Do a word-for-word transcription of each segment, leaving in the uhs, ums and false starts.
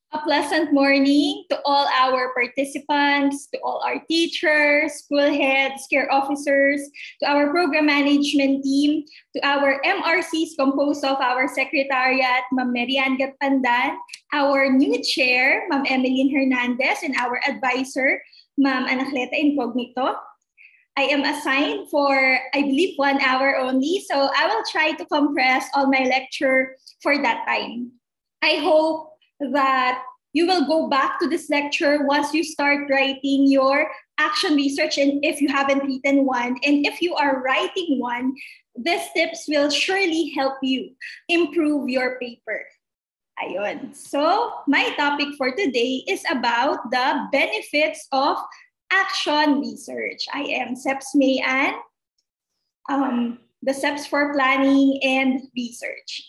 A pleasant morning to all our participants, to all our teachers, school heads, care officers, to our program management team, to our M R Cs composed of our Secretariat, Ma'am Marian Gatpandan, our new chair, Ma'am Emeline Hernandez, and our advisor, Ma'am Anacleta Incognito. I am assigned for, I believe, one hour only, so I will try to compress all my lecture for that time. I hope that you will go back to this lecture once you start writing your action research, and if you haven't written one, and if you are writing one, these tips will surely help you improve your paper. Ayun. So, my topic for today is about the benefits of action research. I am Seps Mayan, um, the Seps for Planning and Research.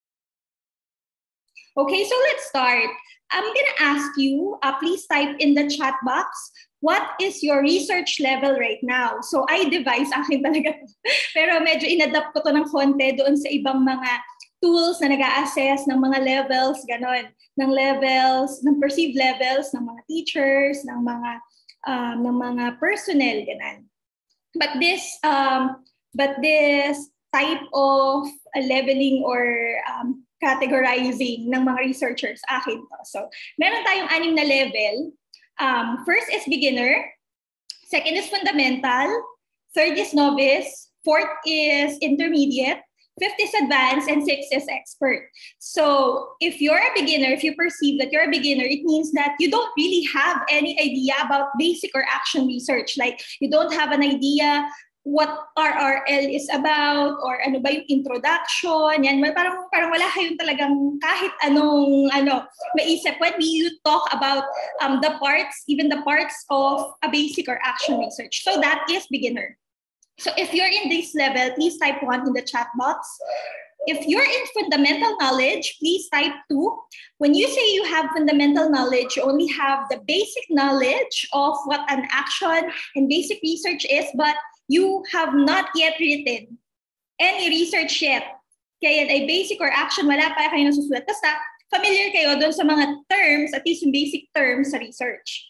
Okay, so let's start. I'm gonna ask you, uh, please type in the chat box, what is your research level right now? So I devise akin talaga to. Pero medyo inadapt ko to ng konti doon sa ibang mga tools na nag-a-assess ng mga levels, ganon. Ng levels, ng perceived levels ng mga teachers, ng mga um, ng mga personnel, ganon. But this, um, but this type of uh, leveling or um, categorizing ng mga researchers, akin to. So, meron tayong anim na level. Um, first is beginner. Second is fundamental. Third is novice. Fourth is intermediate. Fifth is advanced. And sixth is expert. So, if you're a beginner, if you perceive that you're a beginner, it means that you don't really have any idea about basic or action research. Like, you don't have an idea what R R L is about, or ano ba yung introduction, yan, parang, parang wala kayong talagang kahit anong ano, maisip when we talk about um, the parts, even the parts of a basic or action research. So that is beginner. So if you're in this level, please type one in the chat box. If you're in fundamental knowledge, please type two. When you say you have fundamental knowledge, you only have the basic knowledge of what an action and basic research is, but you have not yet written any research yet. Kaya ay basic or action, wala pa kayo nasusulat. Basta familiar kayo doon sa mga terms, at least yung basic terms sa research.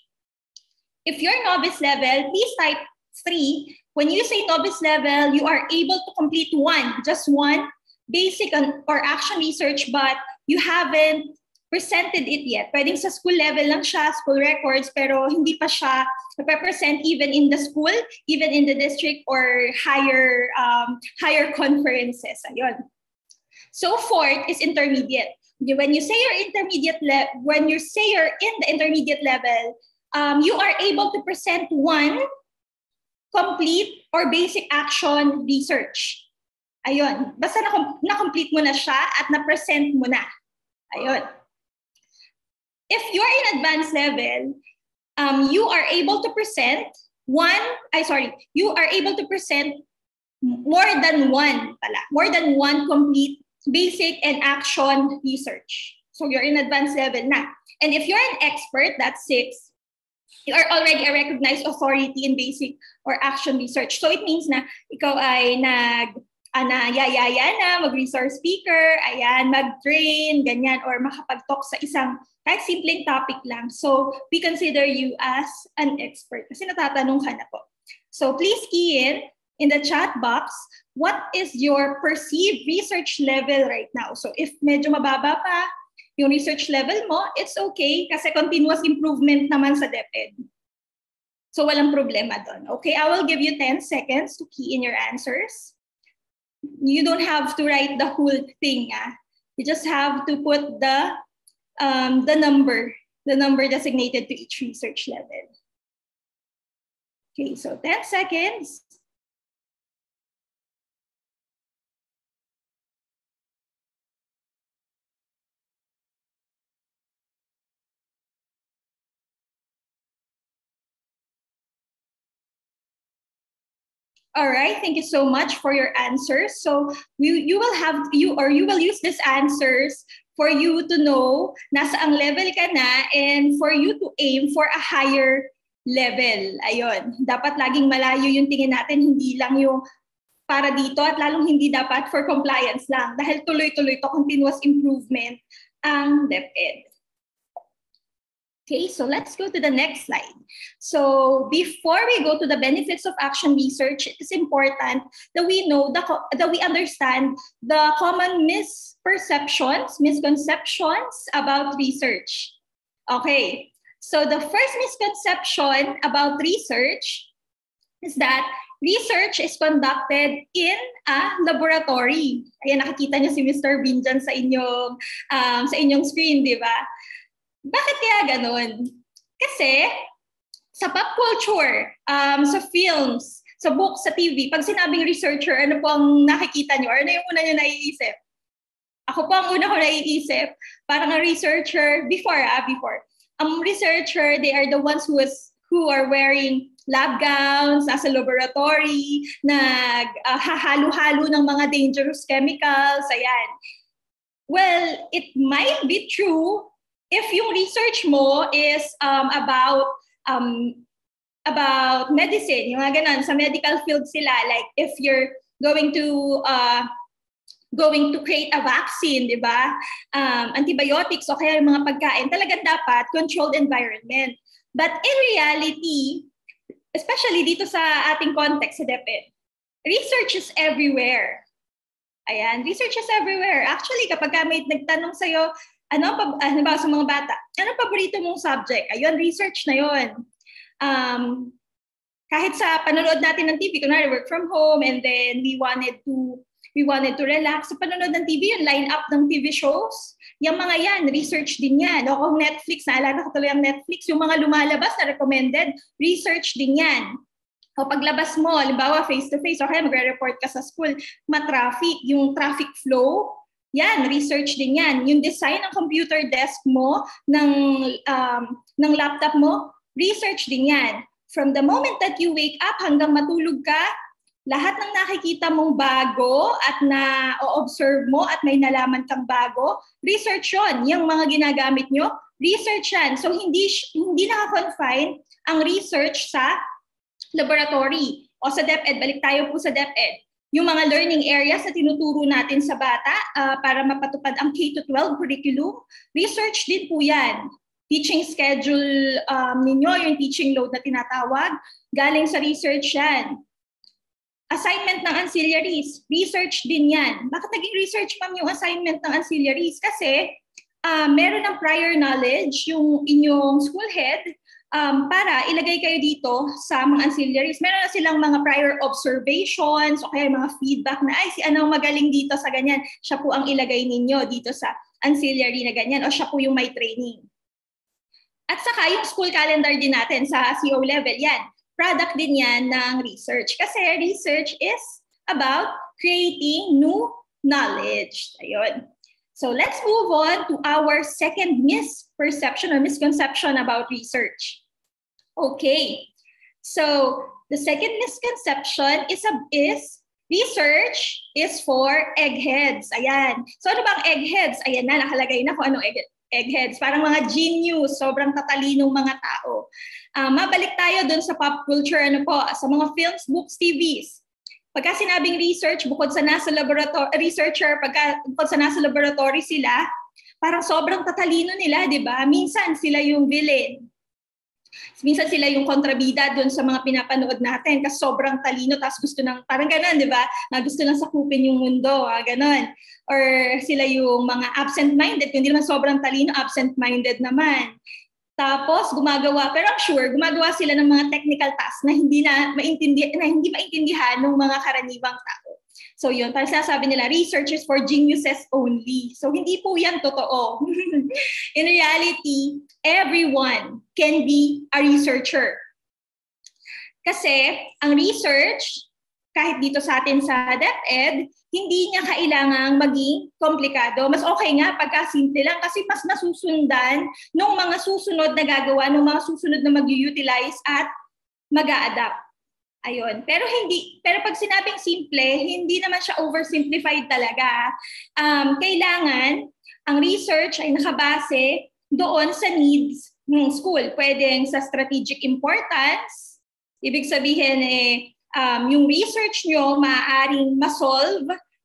If you're novice level, please type three. When you say novice level, you are able to complete one, just one basic or action research, but you haven't presented it yet. Pwedeng sa school level lang siya, school records, pero hindi pa siya represent even in the school, even in the district or higher um, higher conferences. Ayun. So fourth is intermediate. When you say you're intermediate le- when you say you're in the intermediate level, um, you are able to present one complete or basic action research. Ayun. Basta na-complete mo na siya at na-present mo na. Ayun. If you're in advanced level, um, you are able to present one, I sorry, you are able to present more than one pala, more than one complete basic and action research. So you're in advanced level na. And if you're an expert, that's six, you are already a recognized authority in basic or action research. So it means na ikaw ay nag ana yayaya na, mag-resource speaker, ayan, mag-train, ganyan, or makapag-talk sa isang kahit simpleng topic lang. So, we consider you as an expert. Kasi natatanong ka na po. So, please key in, in the chat box, what is your perceived research level right now? So, if medyo mababa pa yung research level mo, it's okay kasi continuous improvement naman sa DepEd. So, walang problema doon. Okay, I will give you ten seconds to key in your answers. You don't have to write the whole thing. Ah. You just have to put the um, the number, the number designated to each research level. Okay, so ten seconds. All right, thank you so much for your answers. So you, you will have, you or you will use these answers for you to know nasa ang level ka na and for you to aim for a higher level. Ayun, dapat laging malayo yung tingin natin, hindi lang yung para dito at lalong hindi dapat for compliance lang dahil tuloy-tuloy to continuous improvement ang DepEd. Okay, so let's go to the next slide. So before we go to the benefits of action research, it is important that we know, the, that we understand the common misperceptions, misconceptions about research. Okay, so the first misconception about research is that research is conducted in a laboratory. Ayan, nakikita niyo si Mister Bean dyan sa inyong, um, sa inyong screen, di ba? Bakit kaya ganun? Kasi sa pop culture, um, sa films, sa books, sa T V, pag sinabing researcher, ano po ang nakikita niyo? Or ano yung una niyo naiisip? Ako po ang una ko naiisip, parang a researcher, before, ah, before. Um, researcher, they are the ones who, is, who are wearing lab gowns, nasa laboratory, nag uh, hahalo-halo ng mga dangerous chemicals, ayan. Well, it might be true if yung research mo is um, about um, about medicine, yung mga ganun, sa medical field sila, like if you're going to uh, going to create a vaccine, di ba? Um, antibiotics o kaya yung mga pagkain, talagang dapat controlled environment. But in reality, especially dito sa ating context sa DepEd, research is everywhere. Ayan, research is everywhere. Actually, kapag may nagtanong sa'yo, ano pa, ano ba sa mga bata? Ano paborito mong subject? Ayun, research na yun. Um, kahit sa panonood natin ng T V, kunwari work from home, and then we wanted to we wanted to relax. Sa panonood ng T V, yung line-up ng T V shows, yung mga yan, research din yan. O kung Netflix, naalala ko tuloy ang Netflix, yung mga lumalabas na recommended, research din yan. O paglabas mo, halimbawa face-to-face, o kaya magre-report ka sa school, ma-traffic, yung traffic flow, yan, research din yan. Yung design ng computer desk mo, ng, um, ng laptop mo, research din yan. From the moment that you wake up hanggang matulog ka, lahat ng nakikita mong bago at na-observe mo at may nalaman kang bago, research yun. Yung mga ginagamit nyo, research yan. So hindi, hindi naka-confine ang research sa laboratory o sa DepEd. Balik tayo po sa DepEd. Yung mga learning areas na tinuturo natin sa bata uh, para mapatupad ang K to twelve curriculum, research din po yan. Teaching schedule um, ninyo, yung teaching load na tinatawag, galing sa research yan. Assignment ng ancillaries, research din yan. Bakit naging research ma'am yung assignment ng ancillaries? Kasi uh, meron ng prior knowledge yung inyong school head um, para ilagay kayo dito sa mga ancillaries. Meron na silang mga prior observations o kaya mga feedback na, ay, si anong magaling dito sa ganyan. Siya po ang ilagay ninyo dito sa ancillary na ganyan o siya po yung may training. At saka yung school calendar din natin sa C O level, yan. Product din yan ng research. Kasi research is about creating new knowledge. Ayun. So let's move on to our second misperception or misconception about research. Okay. So the second misconception is, a, is research is for eggheads. Ayan. So ano bang eggheads? Ayan na, nakalagay na kung anong eggheads. Eggheads, parang mga genius, sobrang tatalinong mga tao. Uh, mabalik tayo dun sa pop culture, ano po, sa mga films, books, T Vs. Pagka sinabing research, bukod sa nasa laboratory, researcher, pagka bukod sa nasa laboratory sila, parang sobrang tatalino nila, di ba? Minsan sila yung villain. Minsan sila yung kontrabida dun sa mga pinapanood natin kasi sobrang talino, tapos gusto ng, parang ganun, di ba? Na gusto lang sakupin yung mundo, ah, ganun. Or sila yung mga absent-minded, hindi naman sobrang talino, absent-minded naman. Tapos gumagawa, pero I'm sure, gumagawa sila ng mga technical tasks na hindi na maintindihan, na hindi maintindihan ng mga karaniwang tao. So yun, parang sinasabi nila, research is for geniuses only. So hindi po yan totoo. In reality, everyone can be a researcher. Kasi ang research, kahit dito sa atin sa DepEd, hindi niya kailangang maging komplikado. Mas okay nga pagka simple lang kasi mas nasusundan ng mga susunod na gagawa, ng mga susunod na mag-utilize at mag-a-adapt. Ayun. Pero hindi, pero pag sinabing simple, hindi naman siya oversimplified talaga. Um, kailangan, ang research ay nakabase doon sa needs ng school. Pwedeng sa strategic importance, ibig sabihin eh, Um, yung research nyo maaaring masolve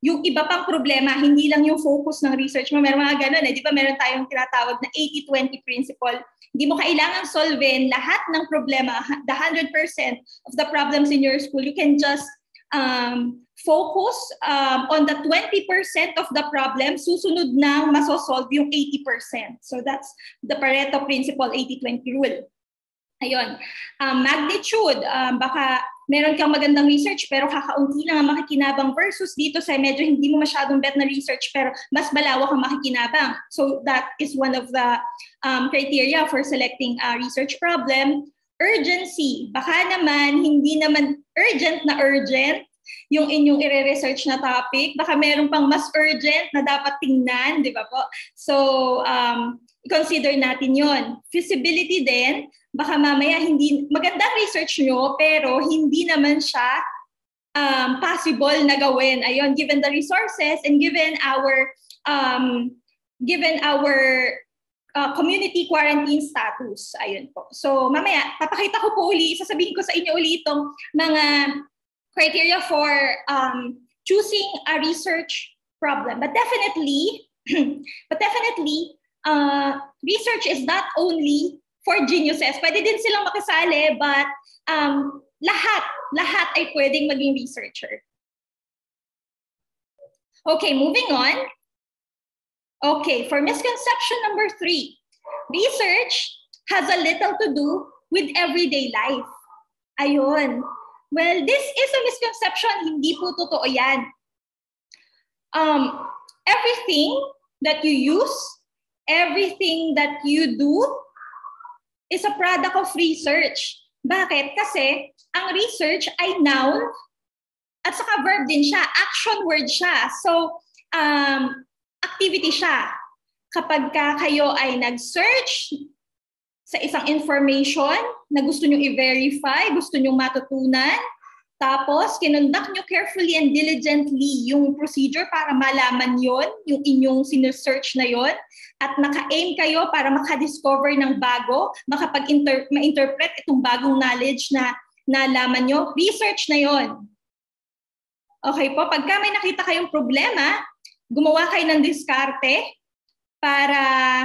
yung iba pang problema, hindi lang yung focus ng research mo. Meron mga ganun eh. Di ba meron tayong tinatawag na eighty twenty principle. Hindi mo kailangan solvein lahat ng problema, the one hundred percent of the problems in your school. You can just um, focus um, on the twenty percent of the problem, susunod nang masosolve yung eighty percent. So that's the Pareto principle, eighty twenty rule. Ayun. Um, magnitude, um, baka meron kang magandang research pero kakaunti lang ang makikinabang versus dito sa medyo hindi mo masyadong bet na research pero mas malawak ang makikinabang. So that is one of the um, criteria for selecting a research problem. Urgency, baka naman hindi naman urgent na urgent yung inyong i-research na topic. Baka meron pang mas urgent na dapat tingnan, di ba po? So, um, consider natin yon. Feasibility din, baka mamaya hindi, magandang research nyo, pero hindi naman siya um, possible na gawin. Ayun, given the resources and given our, um, given our uh, community quarantine status. Ayun po. So, mamaya, papakita ko po uli, sasabihin ko sa inyo uli itong mga criteria for um, choosing a research problem. But definitely, but definitely, uh, research is not only for geniuses. Pwede din silang makisali, but um, lahat, lahat ay pwedeng maging researcher. Okay, moving on. Okay, for misconception number three, research has a little to do with everyday life. Ayun. Well, this is a misconception. Hindi po totoo yan. Um, everything that you use, everything that you do is a product of research. Bakit? Kasi ang research ay noun at saka verb din siya. Action word siya. So, um, activity siya. Kapag ka kayo ay nag-search sa isang information na gusto nyo i-verify, gusto nyo matutunan, tapos kinonduct nyo carefully and diligently yung procedure para malaman yon, yung inyong sinesearch na yon, at naka-aim kayo para makadiscover ng bago, makapag-interpret itong bagong knowledge na nalaman nyo, research na yon. Okay po, pagka may nakita kayong problema, gumawa kayo ng diskarte para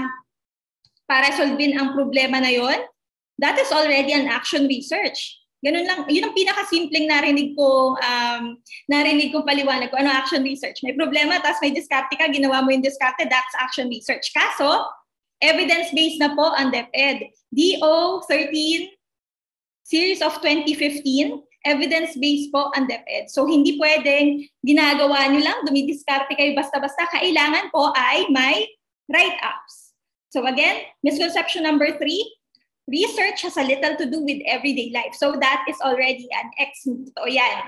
para solvein ang problema na yon, that is already an action research. Ganun lang, yun ang pinakasimpleng narinig ko, um, narinig ko paliwanag ko, ano action research. May problema, tapos may diskarte ka, ginawa mo yung diskarte, that's action research. Kaso, evidence-based na po ang DepEd. D O thirteen, series of twenty fifteen, evidence-based po ang DepEd. So, hindi pwedeng ginagawa nyo lang, dumidiskarte kayo basta-basta, kailangan po ay may write-ups. So again, misconception number three, research has a little to do with everyday life. So that is already an X. So yan.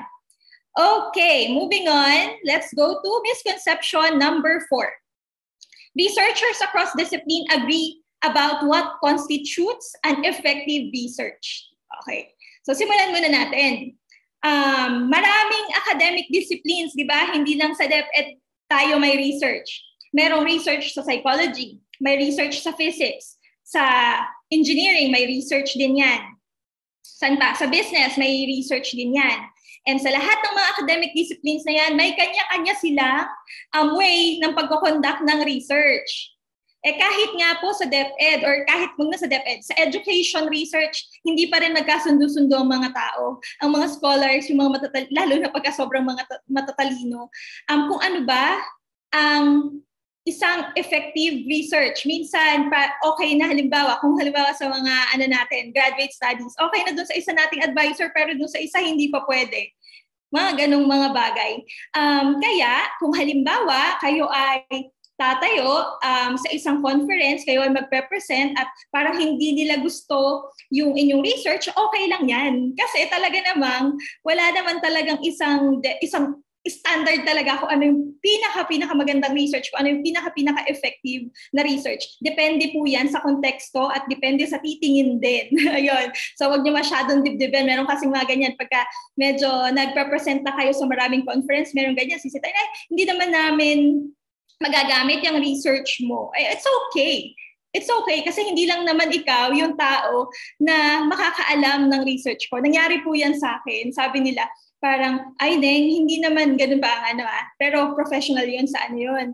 Okay, moving on. Let's go to misconception number four. Researchers across discipline agree about what constitutes an effective research. Okay, so simulan muna natin. Um, maraming academic disciplines, di ba? Hindi lang sa DepEd tayo may research. Merong research sa psychology, may research sa physics, sa engineering, may research din yan. Saan pa? Sa business, may research din yan. And sa lahat ng mga academic disciplines na yan, may kanya-kanya silang um, way ng pagkoconduct ng research. Eh kahit nga po sa DepEd or kahit muna sa DepEd, sa education research, hindi pa rin nagkasundo-sundo ang mga tao. Ang mga scholars, yung mga matatal- lalo na pagka sobrang mga matatalino. Um, kung ano ba ang isang effective research. Minsan, pa, okay na halimbawa, kung halimbawa sa mga ano natin, graduate studies, okay na doon sa isa nating advisor, pero doon sa isa hindi pa pwede. Mga ganong mga bagay. Um, kaya, kung halimbawa, kayo ay tatayo um, sa isang conference, kayo ay magpe-present at parang hindi nila gusto yung inyong research, okay lang yan. Kasi talaga namang, wala naman talagang isang, isang standard talaga kung ano yung pinaka-pinaka magandang research, kung ano yung pinaka-pinaka-effective na research. Depende po yan sa konteksto at depende sa titingin din. Ayun. So wag niyo masyadong dibdibin. Meron kasing mga ganyan. Pagka medyo nagpa-present na kayo sa maraming conference, meron ganyan. Sisitayin, ay, hindi naman namin magagamit yung research mo. Ay, it's okay. It's okay kasi hindi lang naman ikaw yung tao na makakaalam ng research ko. Nangyari po yan sa akin. Sabi nila, parang, ay, Neng, hindi naman ganun ba ang ano ah. Pero professional yun sa ano yun,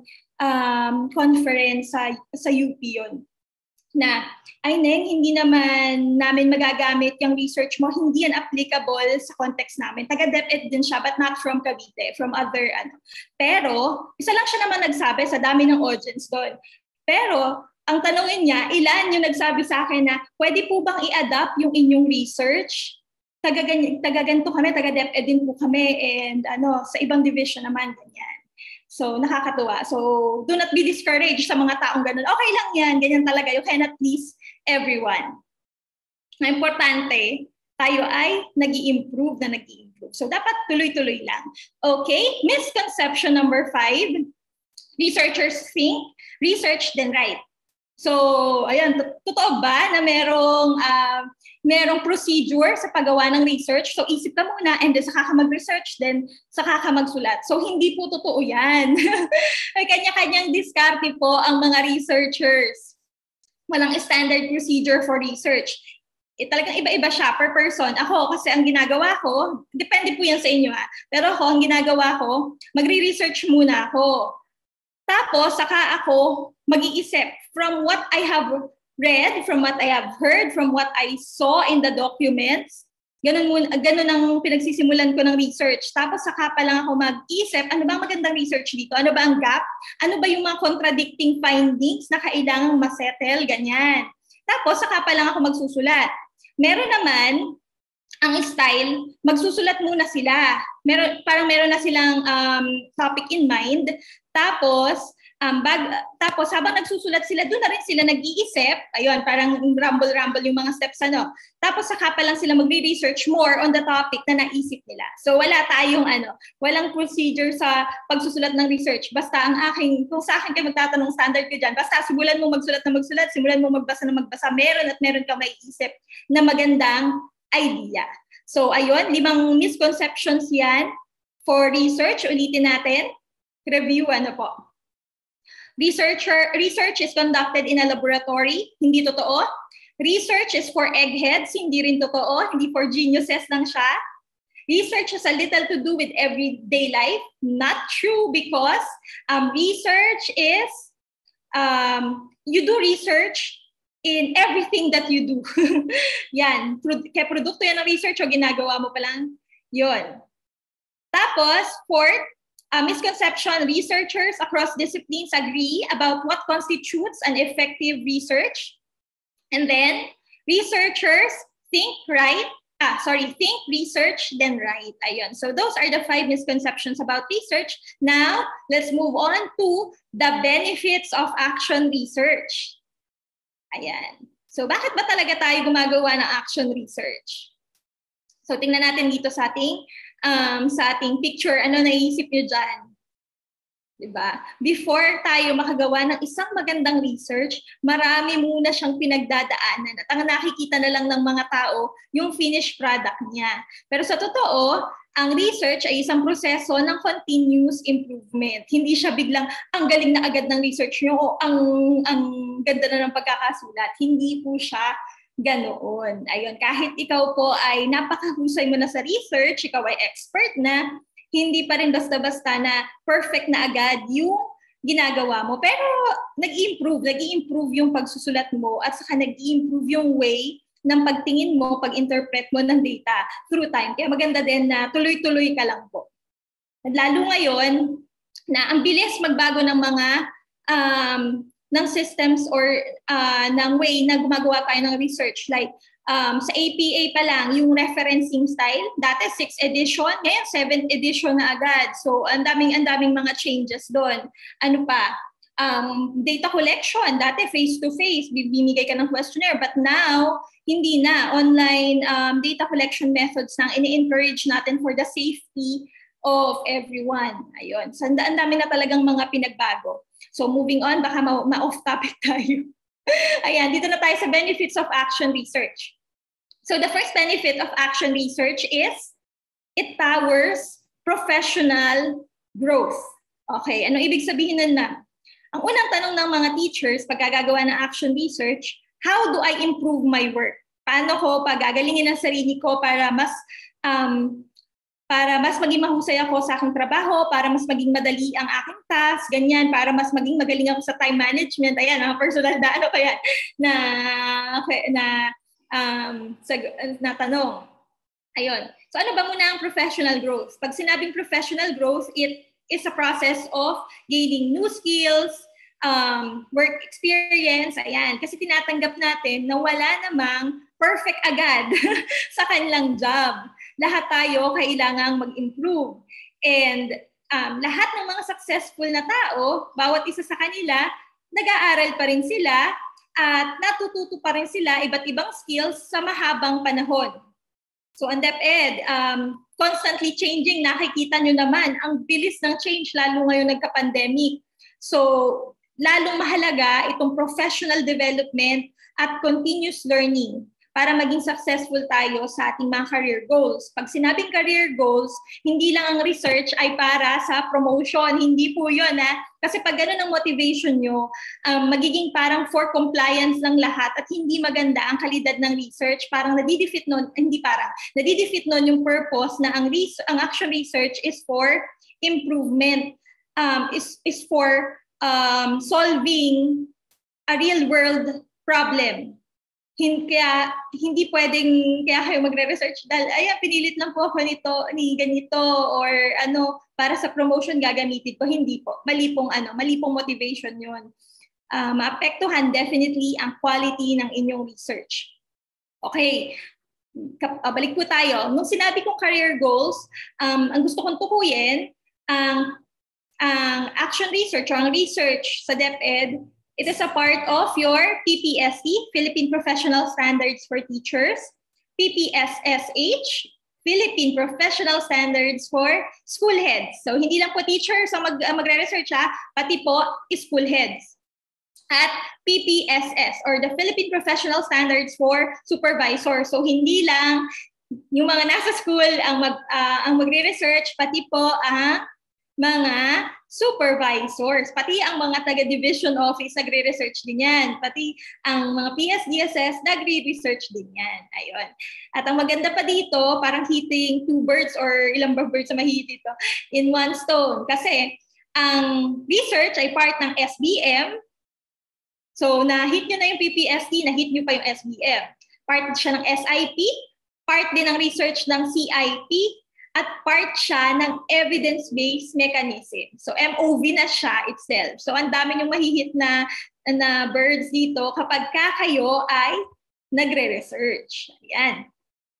um, conference sa, sa U P yun. Na, ay Neng, hindi naman namin magagamit yung research mo, hindi yan applicable sa context namin. Taga DepEd din siya, but not from Cavite, from other ano. Pero, isa lang siya naman nagsabi sa dami ng audience doon. Pero, ang tanongin niya, ilan yung nagsabi sa akin na, pwede po bang i-adapt yung inyong research? Taga, taga ganito kami, taga DepEd din po kami, and ano, sa ibang division naman, ganyan. So, nakakatuwa. So, do not be discouraged sa mga taong ganun. Okay lang yan. Ganyan talaga. You cannot please everyone. Ang importante, tayo ay nag-i-improve na nag-i-improve. So, dapat tuloy-tuloy lang. Okay? Misconception number five. Researchers think research then write. So, ayan, totoo ba na merong, uh, merong procedure sa paggawa ng research? So, isip ka muna and then saka ka mag-research, then saka ka magsulat. So, hindi po totoo yan. May kanya-kanyang diskarte po ang mga researchers. Walang standard procedure for research. Eh, talagang iba-iba siya per person. Ako, kasi ang ginagawa ko, depende po yan sa inyo ha, pero ako, ang ginagawa ko, magre-research muna ako. Tapos, saka ako mag-iisip from what I have read, from what I have heard, from what I saw in the documents. Ganun, muna, ganun ang pinagsisimulan ko ng research. Tapos, saka pa lang ako mag-iisip, ano ba ang magandang research dito? Ano ba ang gap? Ano ba yung mga contradicting findings na kailangang masettle? Ganyan. Tapos, saka pa lang ako magsusulat. Meron naman, ang style, magsusulat muna sila. Meron, parang meron na silang um, topic in mind. Tapos, um, bag, tapos habang nagsusulat sila, doon na rin sila nag-iisip. Ayun, parang rumble-rumble yung mga steps. Ano. Tapos, saka pa lang sila magre-research more on the topic na naisip nila. So, wala tayong ano, walang procedure sa pagsusulat ng research. Basta ang aking, kung sa akin kayo magtatanong, standard ko dyan, basta simulan mo magsulat na magsulat, simulan mo magbasa na magbasa, meron at meron ka maiisip na magandang idea. So, ayun, limang misconceptions yan for research. Ulitin natin. Review, ano po. Researcher, research is conducted in a laboratory. Hindi totoo. Research is for eggheads. Hindi rin totoo. Hindi for geniuses lang siya. Research has a little to do with everyday life. Not true, because um, research is, um, you do research in everything that you do. Yan. Kaya produkto yan ng research o ginagawa mo pa lang. Yun. Tapos, fourth, uh, misconception, researchers across disciplines agree about what constitutes an effective research. And then, researchers think right, ah, sorry, think research, then write. Ayun. So those are the five misconceptions about research. Now, let's move on to the benefits of action research. Ayan. So, bakit ba talaga tayo gumagawa ng action research? So, tingnan natin dito sa ating, um, sa ating picture. Ano naisip nyo dyan? Diba? Before tayo makagawa ng isang magandang research, marami muna siyang pinagdadaanan. At ang nakikita na lang ng mga tao, yung finished product niya. Pero sa totoo, ang research ay isang proseso ng continuous improvement. Hindi siya biglang ang galing na agad ng research nyo o ang, ang ganda na ng pagkakasulat. Hindi po siya ganoon. Ayun, kahit ikaw po ay napakahusay mo na sa research, ikaw ay expert na, hindi pa rin basta-basta na perfect na agad yung ginagawa mo. Pero nag-i-improve, nag-i-improve yung pagsusulat mo at saka nag-i-improve yung way ng pagtingin mo, pag-interpret mo ng data through time. Kaya maganda din na tuloy-tuloy ka lang po. At lalo ngayon, na ang bilis magbago ng mga um, ng systems or uh, ng way na gumagawa tayo ng research. Like um, sa A P A pa lang, yung referencing style, dati sixth edition, ngayon seventh edition na agad. So ang daming, ang daming mga changes doon. Ano pa? Um, data collection, dati face-to-face, bibigay ka ng questionnaire. But now, hindi na. Online um, data collection methods na ini-encourage natin for the safety of everyone. Ayun. So, ang dami na talagang mga pinagbago. So, moving on, baka ma-off topic tayo. Ayan, dito na tayo sa benefits of action research. So, the first benefit of action research is it powers professional growth. Okay, ano ibig sabihin nun na? Ang unang tanong ng mga teachers pag gagawa ng action research, how do I improve my work? Paano ko pagagalingin ang sarili ko para mas um, para mas maging mahusay ako sa aking trabaho, para mas maging madali ang aking task, ganyan, para mas maging magaling ako sa time management. Ayan, mga personal na ano kaya na na um sa na tanong. Ayun. So ano ba muna ang professional growth? Pag sinabing professional growth, it is a process of gaining new skills, um, work experience, ayan. Kasi tinatanggap natin na wala namang perfect agad sa kanilang job. Lahat tayo kailangang mag-improve. And um, lahat ng mga successful na tao, bawat isa sa kanila, nag-aaral pa rin sila at natututo pa rin sila iba't ibang skills sa mahabang panahon. So ang DepEd, um, constantly changing, nakikita nyo naman, ang bilis ng change lalo ngayon nagka-pandemic. So lalong mahalaga itong professional development at continuous learning para maging successful tayo sa ating mga career goals. Pag sinabing career goals, hindi lang ang research ay para sa promotion. Hindi po yun. Ha? Kasi pag gano'n ang motivation nyo, um, magiging parang for compliance ng lahat at hindi maganda ang kalidad ng research. Parang nadidefeat nun, hindi parang, nadidefeat nun yung purpose na ang, res- ang action research is for improvement, um, is, is for um, solving a real world problem. Kaya hindi pwedeng, kaya kayo magre-research dahil, ay, pinilit lang po ako nito, ni ganito, or ano, para sa promotion gagamitin ko. Hindi po. Mali pong, ano, mali pong motivation yun. Uh, maapektuhan definitely ang quality ng inyong research. Okay. Kap- uh, balik po tayo. Nung sinabi kong career goals, um, ang gusto kong tukuyin, ang, ang action research or ang research sa DepEd, it is a part of your P P S T, Philippine Professional Standards for Teachers, P P S S H, Philippine Professional Standards for School Heads. So hindi lang po teachers ang mag, uh, magre-research, ha, pati po school heads. At P P S S or the Philippine Professional Standards for Supervisors. So hindi lang yung mga nasa school ang, mag, uh, ang magre-research, pati po ang mga supervisors, pati ang mga taga-division office nagre-research din yan, pati ang mga P S D S S nagre-research din yan. Ayun. At ang maganda pa dito, parang hitting two birds or ilang birds na mahihit dito in one stone. Kasi ang research ay part ng S B M. So na-hit nyo na yung P P S T, na-hit nyo pa yung S B M. Part siya ng S I P, part din ng research ng C I P, at part siya ng evidence-based mechanism. So M O V na siya itself. So ang dami yung mahihit na, na birds dito kapag ka kayo ay nagre-research. Ayan.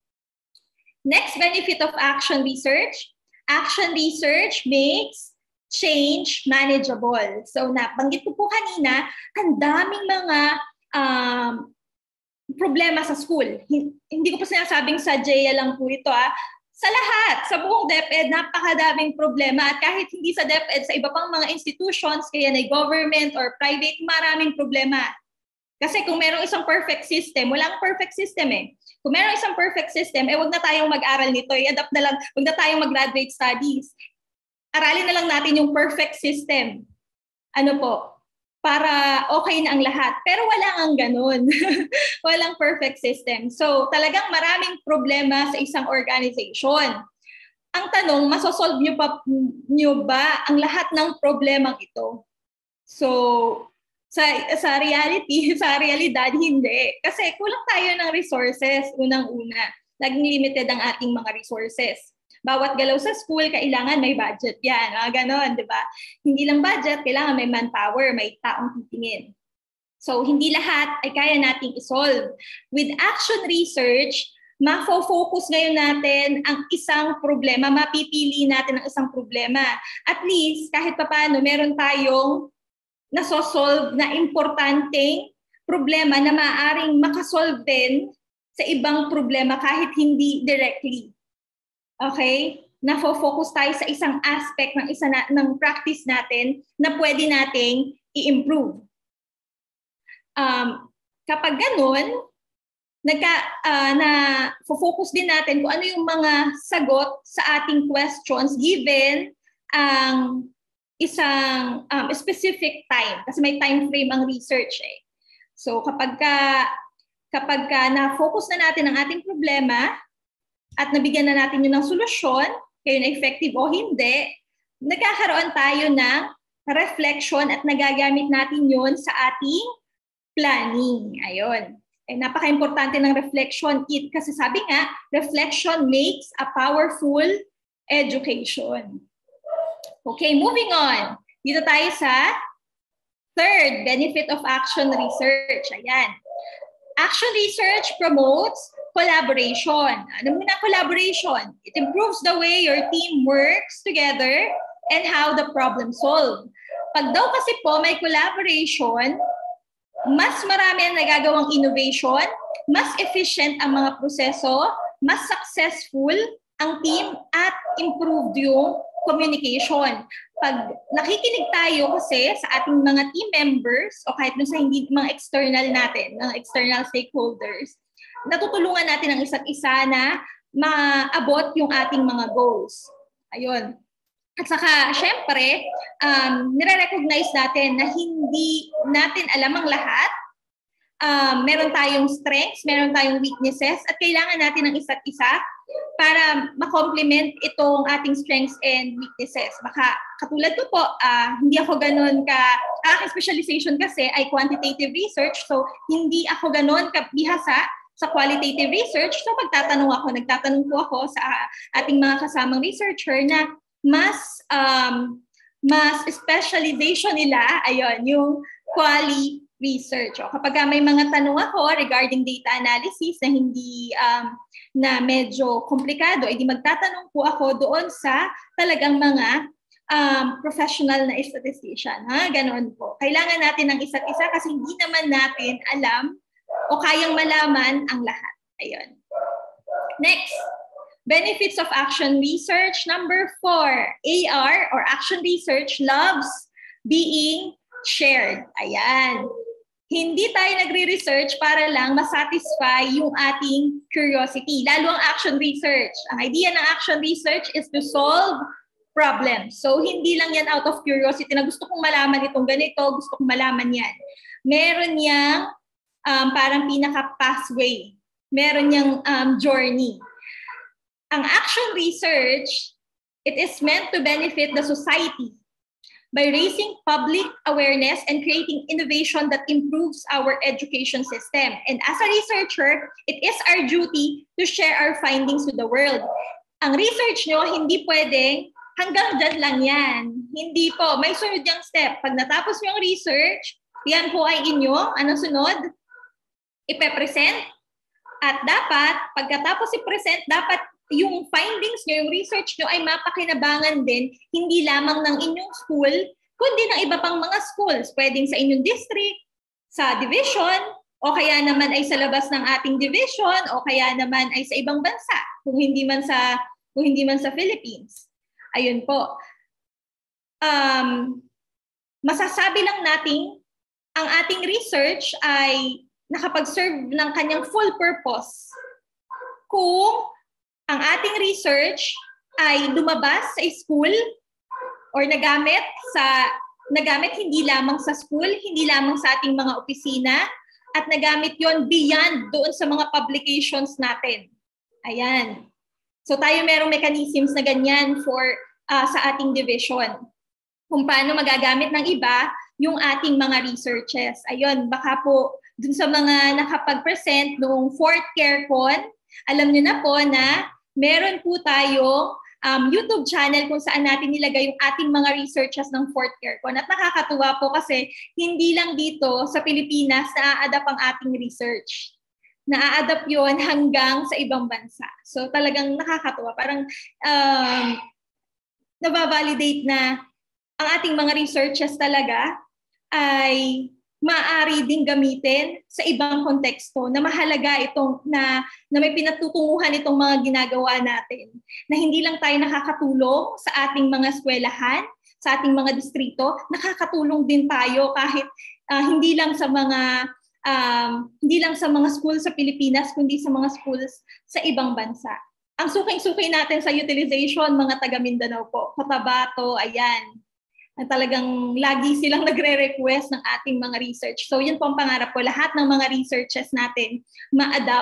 Next benefit of action research. Action research makes change manageable. So nabanggit ko po kanina, ang daming mga um, problema sa school. Hindi ko po sinasabing sa J A lang po ito, ah. Sa lahat, sa buong DepEd, napakadaming problema. At kahit hindi sa DepEd, sa iba pang mga institutions, kaya na government or private, maraming problema. Kasi kung merong isang perfect system, walang perfect system eh. Kung merong isang perfect system, eh wag na tayong mag-aral nito. I-adapt na lang, wag na tayong mag-graduate studies. Aralin na lang natin yung perfect system. Ano po? Para okay na ang lahat. Pero wala ang ganun. Walang perfect system. So talagang maraming problema sa isang organization. Ang tanong, masosolve nyo, pa, nyo ba ang lahat ng problemang ito? So sa, sa reality, sa realidad, hindi. Kasi kulang tayo ng resources, unang-una. Laging limited ang ating mga resources. Bawat galaw sa school, kailangan may budget yan. Ah, ganon, di ba? Hindi lang budget, kailangan may manpower, may taong titingin. So, hindi lahat ay kaya nating isolve. With action research, mafo-focus ngayon natin ang isang problema, mapipili natin ang isang problema. At least, kahit papaano, meron tayong nasosolve na importanteng problema na maaaring makasolve din sa ibang problema kahit hindi directly. Okay? Nafo-focus tayo sa isang aspect ng isa na, ng practice natin na pwede nating i-improve. Um, kapag ganun, nagka, uh, na focus din natin kung ano yung mga sagot sa ating questions given ang isang um, specific time. Kasi may time frame ang research eh. So kapag ka, kapag ka na-focus na natin ang ating problema, at nabigyan na natin yun ng solusyon, kayo na effective o hindi, nagkakaroon tayo ng reflection at nagagamit natin yon sa ating planning. Ayun. Eh, napaka-importante ng reflection. It, kasi sabi nga, reflection makes a powerful education. Okay, moving on. Dito tayo sa third benefit of action research. Ayan. Action research promotes collaboration. Ano muna collaboration? It improves the way your team works together and how the problem solved. Pag daw kasi po may collaboration, mas marami ang nagagawang innovation, mas efficient ang mga proseso, mas successful ang team at improved yung communication. Pag nakikinig tayo kasi sa ating mga team members o kahit dun sa hindi mga external natin, mga external stakeholders, natutulungan natin ang isa't isa na maabot yung ating mga goals. Ayun. At saka, syempre, um, nire-recognize natin na hindi natin alam ang lahat. Um, meron tayong strengths, meron tayong weaknesses, at kailangan natin ng isa't isa para ma-complement itong ating strengths and weaknesses. Baka katulad ko po, uh, hindi ako ganun ka, aking specialization kasi ay quantitative research, so hindi ako ganun kabihasa sa qualitative research. So magtatanong ako, nagtatanong po ako sa ating mga kasamang researcher na mas um, mas specialization nila, ayun, yung quali research. O kapag may mga tanong ako regarding data analysis na hindi um, na medyo komplikado, edi magtatanong po ako doon sa talagang mga um, professional na statistician. Ha? Ganoon po. Kailangan natin ng isa't isa kasi hindi naman natin alam o kayang malaman ang lahat. Ayun. Next. Benefits of action research. Number four, A R or action research loves being shared. Ayan. Hindi tayo nagre-research para lang masatisfy yung ating curiosity. Lalo ang action research. Ang idea ng action research is to solve problems. So hindi lang yan out of curiosity na gusto kong malaman itong ganito, gusto kong malaman yan. Meron niyang um, parang pinaka-pathway. Meron niyang um, journey. Ang action research, it is meant to benefit the society by raising public awareness and creating innovation that improves our education system. And as a researcher, it is our duty to share our findings with the world. Ang research nyo, hindi pwedeng hanggang dyan lang yan. Hindi po. May sunod yung step. Pag natapos nyo ang research, yan po ay inyo. Anong sunod? Ipe-present. At dapat, pagkatapos i-present, dapat yung findings nyo, yung research nyo ay mapakinabangan din, hindi lamang ng inyong school, kundi ng iba pang mga schools. Pwedeng sa inyong district, sa division, o kaya naman ay sa labas ng ating division, o kaya naman ay sa ibang bansa, kung hindi man sa, kung hindi man sa Philippines. Ayun po. Um, masasabi lang natin, ang ating research ay nakapag-serve ng kanyang full purpose kung ang ating research ay lumabas sa school or nagamit sa nagamit hindi lamang sa school, hindi lamang sa ating mga opisina, at nagamit yon beyond doon sa mga publications natin. Ayan. So tayo merong mechanisms na ganyan for uh, sa ating division. Kung paano magagamit ng iba yung ating mga researches. Ayun, baka po dun sa mga nakapag-present noong fourth CareCon, alam niyo na po na meron po tayong um, YouTube channel kung saan natin nilagay yung ating mga researches ng fourth CareCon. At nakakatuwa po kasi hindi lang dito sa Pilipinas na-a-adapt ang ating research. Na-a-adapt yun hanggang sa ibang bansa. So talagang nakakatuwa. Parang um, nababalidate na ang ating mga researches talaga ay maaari ding gamitin sa ibang konteksto na mahalaga itong na, na may pinatutunguhan itong mga ginagawa natin. Na hindi lang tayo nakakatulong sa ating mga eskwelahan, sa ating mga distrito, nakakatulong din tayo kahit uh, hindi lang sa mga um, hindi lang sa mga schools sa Pilipinas, kundi sa mga schools sa ibang bansa. Ang suking-suki natin sa utilization, mga taga Mindanao po, Cotabato, ayan. Na talagang lagi silang nagre-request ng ating mga research. So yun po ang pangarap ko, lahat ng mga researches natin ma-adapt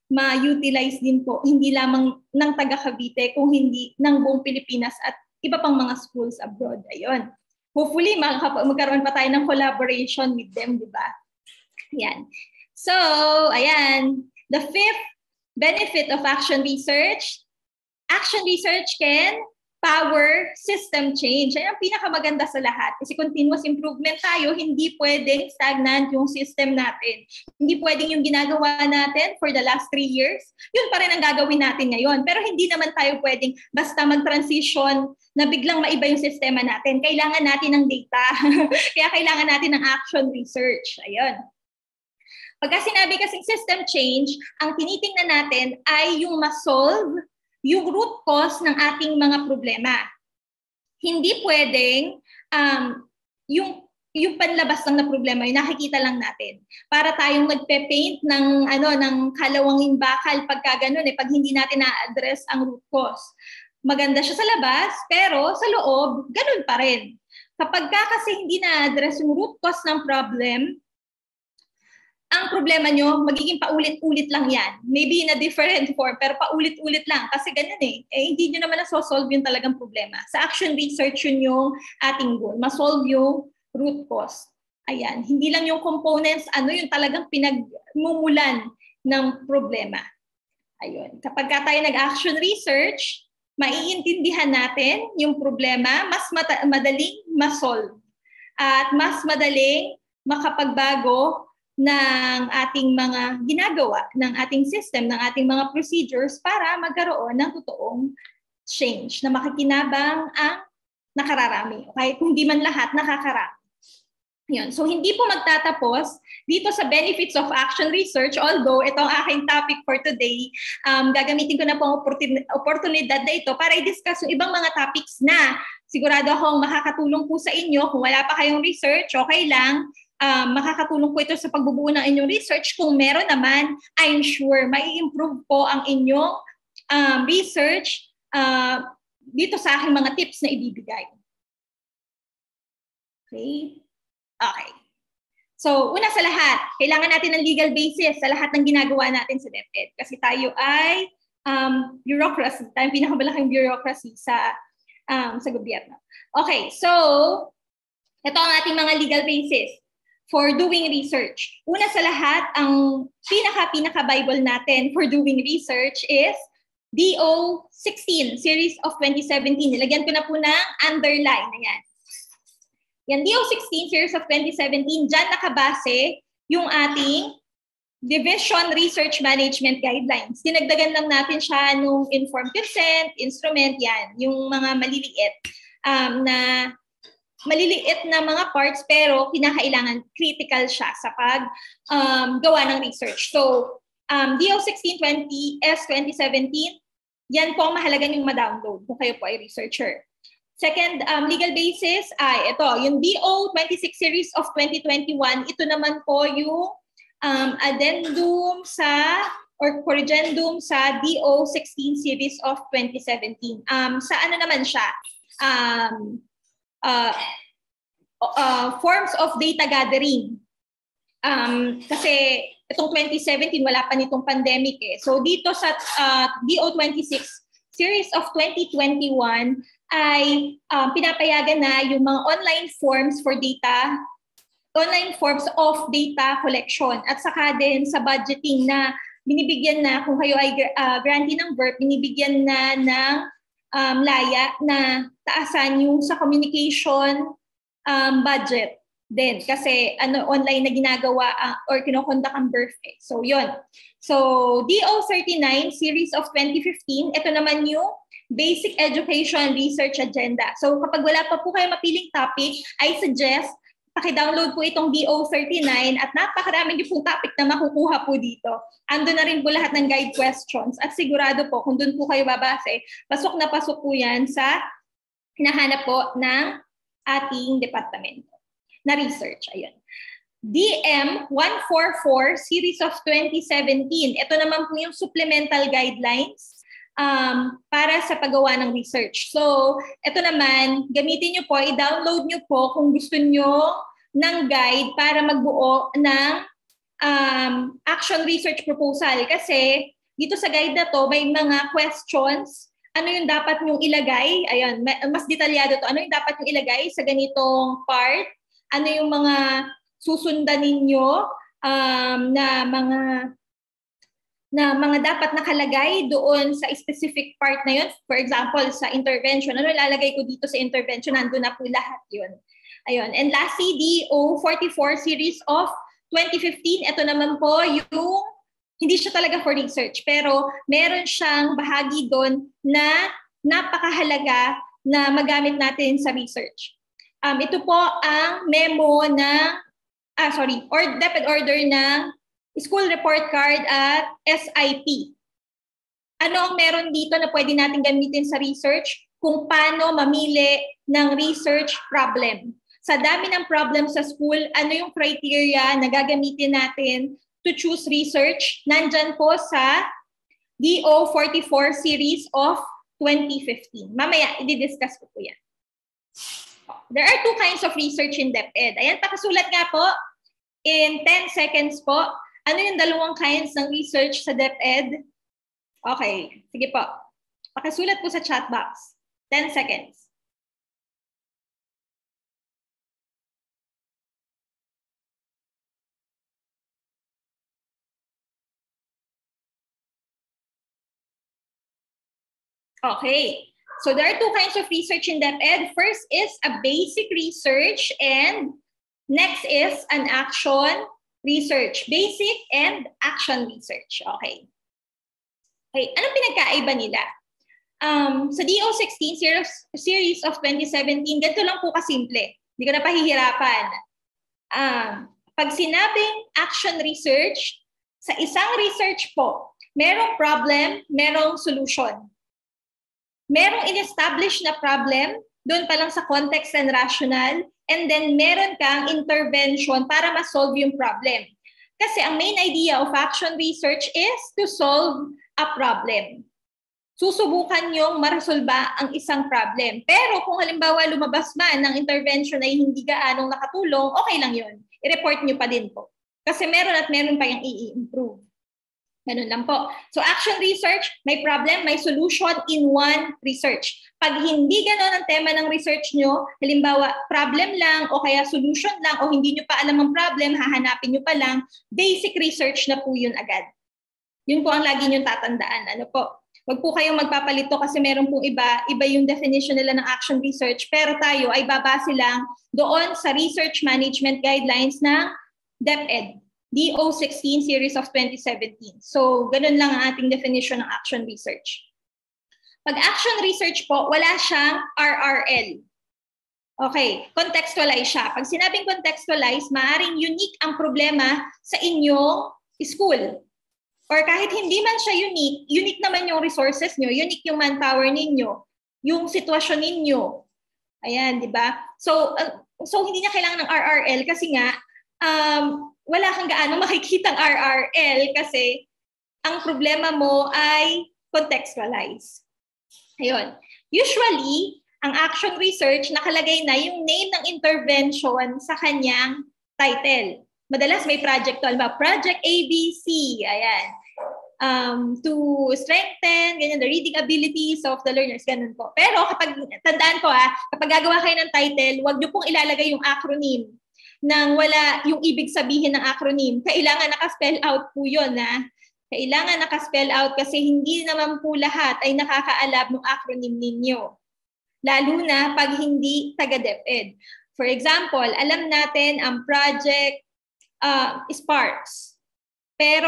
ma-utilize din po, hindi lamang ng taga Cavite, kung hindi ng buong Pilipinas at iba pang mga schools abroad. Ayun. Hopefully, magkaroon pa tayo ng collaboration with them, di ba? Yan. So, ayan. The fifth benefit of action research, action research can power system change. Ayan ang pinakamaganda sa lahat. Kasi continuous improvement tayo, hindi pwedeng stagnant yung system natin. Hindi pwedeng yung ginagawa natin for the last three years, yun pa rin ang gagawin natin ngayon. Pero hindi naman tayo pwedeng basta mag-transition na biglang maiba yung sistema natin. Kailangan natin ng data. Kaya kailangan natin ng action research. Ayun. Pagka sinabi kasing system change, ang tinitingnan natin ay yung ma-solve yung root cause ng ating mga problema. Hindi pwedeng um, yung, yung panlabas lang na problema, yung nakikita lang natin. Para tayong nagpe-paint ng, ano, ng kalawanging bakal pagka ganun, eh, pag hindi natin na-address ang root cause. Maganda siya sa labas, pero sa loob, ganun pa rin. Kapag ka kasi hindi na-address yung root cause ng problem, ang problema nyo, magiging paulit-ulit lang yan. Maybe in a different form, pero paulit-ulit lang. Kasi ganun eh. Eh hindi nyo naman na-solve yung talagang problema. Sa action research, yun yung ating goal. Ma-solve yung root cause. Ayan. Hindi lang yung components, ano yung talagang pinagmumulan ng problema. Ayun. Kapag ka tayo nag-action research, maiintindihan natin yung problema, mas mata- madaling ma-solve. At mas madaling makapagbago ng ating mga ginagawa, ng ating system, ng ating mga procedures para magkaroon ng totoong change na makikinabang ang nakararami. Okay? Kung di man lahat, nakakarami. Yun. So, hindi po magtatapos dito sa benefits of action research, although itong aking topic for today, um, gagamitin ko na po ang oportunidad na ito para i-discuss yung ibang mga topics na sigurado akong makakatulong po sa inyo. Kung wala pa kayong research, okay lang. Um, makakatulong po ito sa pagbubuo ng inyong research. Kung meron naman, I'm sure mai-improve po ang inyong um, research uh, dito sa aking mga tips na ibibigay. Okay? Okay. So, una sa lahat, kailangan natin ng legal basis sa lahat ng ginagawa natin sa DepEd. Kasi tayo ay um, bureaucracy, tayong pinakamalaking bureaucracy sa, um, sa gobyerno. Okay, so, ito ang ating mga legal basis for doing research. Una sa lahat, ang pinaka-pinaka-Bible natin for doing research is D O sixteen, Series of twenty seventeen. Nilagyan ko na po ng underline. Ayan. Yan, D O sixteen, Series of twenty seventeen. Diyan nakabase yung ating Division Research Management Guidelines. Dinagdagan lang natin siya nung informed consent, instrument, yan. Yung mga maliliit um, na maliliit na mga parts pero kinakailangan critical siya sa pag um, gawa ng research. So, um, D O sixteen twenty S twenty seventeen, yan po ang mahalaga yung ma-download kung kayo po ay researcher. Second um, legal basis ay ito, yung D O twenty-six series of twenty twenty-one, ito naman po yung um, addendum sa or corrigendum sa D O sixteen series of twenty seventeen. Um, sa ano naman siya? Um, Uh, uh, forms of data gathering. Um, kasi itong twenty seventeen, wala pa nitong pandemic eh. So dito sa uh, D O twenty-six series of twenty twenty-one ay um, pinapayagan na yung mga online forms for data, online forms of data collection. At saka din sa budgeting na binibigyan na, kung kayo ay uh, grantee ng V E R P, binibigyan na ng Um, laya na taasan yung sa communication um, budget din. Kasi ano, online na ginagawa uh, or kinokondak ang birthday. So, yun. So, D O thirty-nine, series of twenty fifteen, ito naman yung Basic Education Research Agenda. So, kapag wala pa po kayo mapiling topic, I suggest paki-download po itong D O thirty-nine at napakarami niyo pong topic na makukuha po dito. Ando na rin po lahat ng guide questions at sigurado po kung doon po kayo babase, pasok na pasok po yan sa hinahanap po ng ating departamento na research. Ayun. D M one forty-four series of twenty seventeen. Ito naman po yung supplemental guidelines um, para sa paggawa ng research. So, ito naman, gamitin nyo po, i-download nyo po kung gusto nyo ng guide para magbuo ng um, action research proposal. Kasi dito sa guide na to, may mga questions. Ano yung dapat nyong ilagay? Ayan, mas detalyado to. Ano yung dapat nyong ilagay sa ganitong part? Ano yung mga susundan ninyo um, na mga na mga dapat nakalagay doon sa specific part na yun? For example, sa intervention. Ano ilalagay ko dito sa intervention? Nandun na po lahat yun. Ayun. And lastly, D O forty-four series of twenty fifteen. Ito naman po yung hindi siya talaga for research, pero meron siyang bahagi doon na napakahalaga na magamit natin sa research. Um, ito po ang memo ng, ah sorry, or DepEd order ng school report card at S I P. Ano ang meron dito na pwede natin gamitin sa research? Kung paano mamili ng research problem. Sa dami ng problem sa school, ano yung criteria na gagamitin natin to choose research? Nandyan po sa D O forty-four series of twenty fifteen. Mamaya, i-discuss ko po yan. There are two kinds of research in DepEd. Ayan, pakasulat nga po in ten seconds po. Ano yung dalawang kinds ng research sa DepEd? Okay, sige po. Pakasulat po sa chat box. ten seconds. Okay, so there are two kinds of research in DepEd. First is a basic research and next is an action research. Basic and action research. Okay. Okay, anong pinagkaiba nila? Um, sa D O sixteen series, series of twenty seventeen, ganito lang po kasimple. Hindi ko na pahihirapan. Um, pag sinabing action research, sa isang research po, merong problem, merong solution. Merong in-establish na problem, doon pa lang sa context and rational, and then meron kang intervention para ma-solve yung problem. Kasi ang main idea of action research is to solve a problem. Susubukan yung maresolba ang isang problem. Pero kung halimbawa lumabas man ng intervention ay hindi gaanong nakatulong, okay lang yun. I-report nyo pa din po. Kasi meron at meron pa yung i-improve. Ganun lang po. So action research, may problem, may solution in one research. Pag hindi ganun ang tema ng research nyo, halimbawa problem lang o kaya solution lang o hindi nyo pa alam ang problem, hahanapin nyo pa lang, basic research na po yun agad. Yun po ang lagi nyo tatandaan. Ano po? Huwag po kayong magpapalito kasi meron pong iba, iba yung definition nila ng action research, pero tayo ay babase lang doon sa research management guidelines ng DepEd. D O sixteen series of twenty seventeen. So, ganun lang ang ating definition ng action research. Pag action research po, wala siyang R R L. Okay, contextualize siya. Pag sinabing contextualize, maaaring unique ang problema sa inyong school. Or kahit hindi man siya unique, unique naman yung resources nyo, unique yung manpower ninyo, yung sitwasyon ninyo. Ayan, di ba? So, uh, so hindi niya kailangan ng R R L kasi nga, um, wala kang gaano makikitang R R L kasi ang problema mo ay contextualize. Ayun. Usually, ang action research, nakalagay na yung name ng intervention sa kanyang title. Madalas may project to, alba, Project A B C. Ayan. Um, to strengthen ganyan, the reading abilities of the learners. Ganun po. Pero kapag, tandaan ko ha, kapag gagawa kayo ng title, huwag niyo pong ilalagay yung acronym nang wala yung ibig sabihin ng acronym. Kailangan naka-spell out po yun. Ha? Kailangan naka-spell out kasi hindi naman po lahat ay nakakaalam ng acronym ninyo. Lalo na pag hindi taga-DepEd. For example, alam natin ang project uh, Sparks. Pero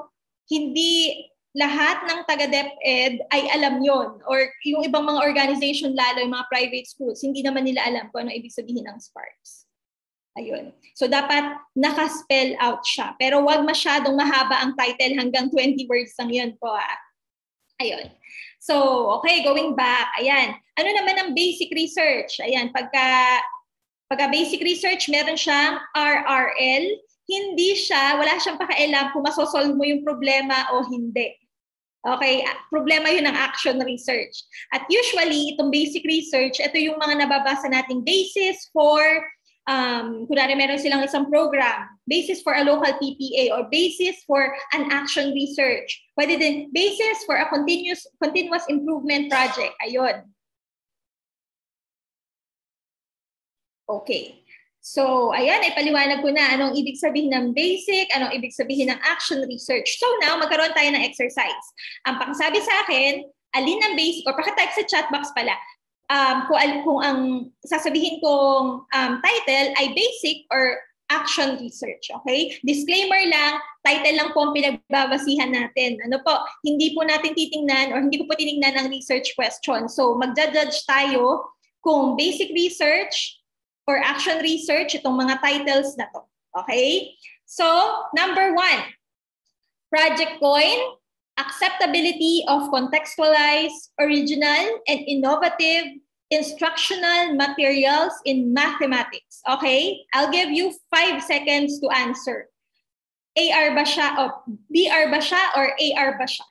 hindi lahat ng taga-DepEd ay alam yon. Or yung ibang mga organization, lalo yung mga private schools, hindi naman nila alam kung ano ibig sabihin ng Sparks. Ayun. So, dapat naka-spell out siya. Pero wag masyadong mahaba ang title, hanggang twenty words lang yun po. Ah. Ayun. So, okay, going back. Ayan. Ano naman ang basic research? Ayan, pagka, pagka basic research, meron siyang R R L. Hindi siya, wala siyang pakialam kung masosolve mo yung problema o hindi. Okay, problema yun ng action research. At usually, itong basic research, ito yung mga nababasa nating basis for um, kunwari meron silang isang program, basis for a local P P A or basis for an action research. Pwede din basis for a continuous continuous improvement project. Ayun. Okay. So, ayan, ay paliwanag ko na anong ibig sabihin ng basic, anong ibig sabihin ng action research. So now, magkaroon tayo ng exercise. Ang pakisabi sa akin, alin ang basic, or pakitype sa chat box pala, um, kung, kung ang sasabihin kong um, title ay basic or action research. Okay? Disclaimer lang, title lang po ang pinagbabasihan natin. Ano po, hindi po natin titingnan or hindi ko po titingnan ang research question. So, mag-judge tayo kung basic research or action research, itong mga titles na to. Okay? So, number one, Project Coin, acceptability of contextualized, original, and innovative instructional materials in mathematics. Okay? I'll give you five seconds to answer. A R ba siya, o B R ba siya, or A R ba siya?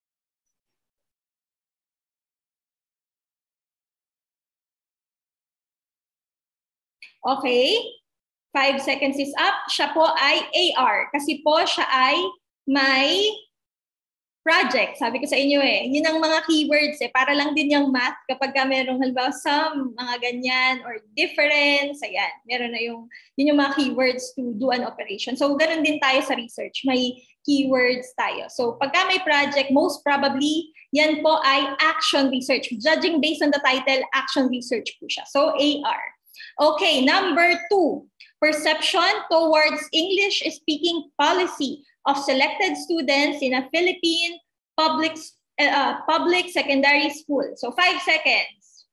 Okay, five seconds is up. Siya po ay A R kasi po siya ay may project. Sabi ko sa inyo eh, yun ang mga keywords eh, para lang din yung math kapag ka merong halimbawa sum, mga ganyan, or difference, ayan, meron na yung, yun yung mga keywords to do an operation. So, ganun din tayo sa research. May keywords tayo. So, pagka may project, most probably, yan po ay action research. Judging based on the title, action research po siya. So, A R. Okay, number two, perception towards English-speaking policy of selected students in a Philippine public, uh, public secondary school. So, five seconds.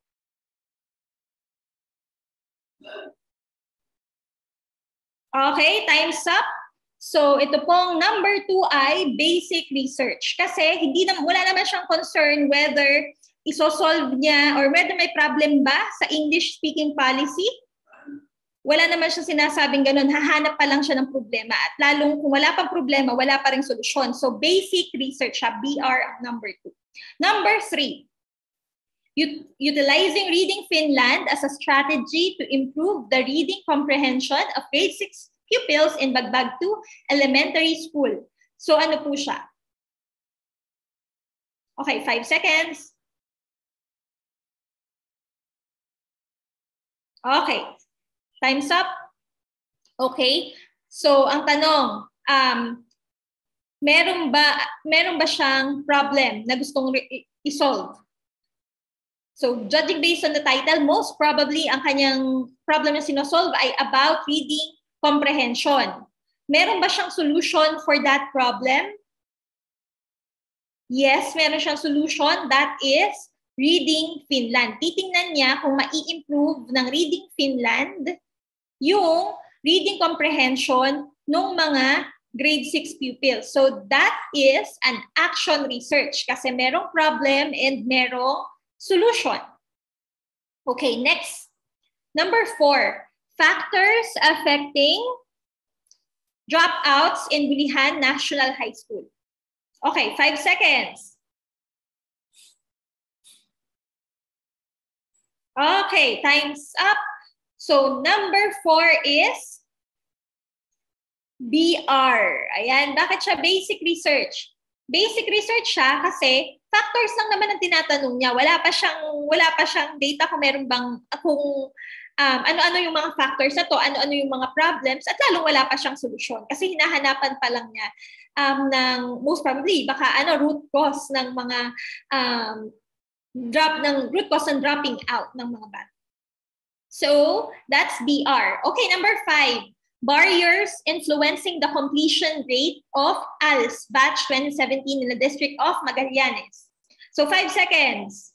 Okay, time's up. So, ito pong number two ay basic research. Kasi hindi na, wala naman siyang concern whether isosolve niya or whether may problem ba sa English-speaking policy. Wala naman siya sinasabing ganun, hahanap pa lang siya ng problema. At lalong kung wala pang problema, wala pa rin solusyon. So basic research siya, B R ang number two. Number three, ut utilizing Reading Finland as a strategy to improve the reading comprehension of grade six pupils in Bagbag two Elementary School. So ano po siya? Okay, five seconds. Okay. Time's up. Okay. So, ang tanong, um, meron ba, meron ba siyang problem na gustong i-solve? So, judging based on the title, most probably ang kanyang problem na sinosolve ay about reading comprehension. Meron ba siyang solution for that problem? Yes, meron siyang solution. That is Reading Finland. Titingnan niya kung mai-improve ng Reading Finland yung reading comprehension ng mga grade six pupils. So that is an action research kasi merong problem and merong solution. Okay, next. Number four, factors affecting dropouts in Bulihan National High School. Okay, five seconds. Okay, time's up. So, number four is B R. Ayan, bakit siya basic research? Basic research siya kasi factors lang naman ang tinatanong niya. Wala pa siyang, wala pa siyang data kung meron bang, kung um, ano-ano yung mga factors na to, ano-ano yung mga problems, at lalong wala pa siyang solusyon. Kasi hinahanapan pa lang niya um, ng, most probably, baka ano, root cause ng mga, um, drop, ng root cause ng dropping out ng mga bata. So, that's B R. Okay, number five, barriers influencing the completion rate of A L S Batch twenty seventeen in the District of Magallanes. So, five seconds.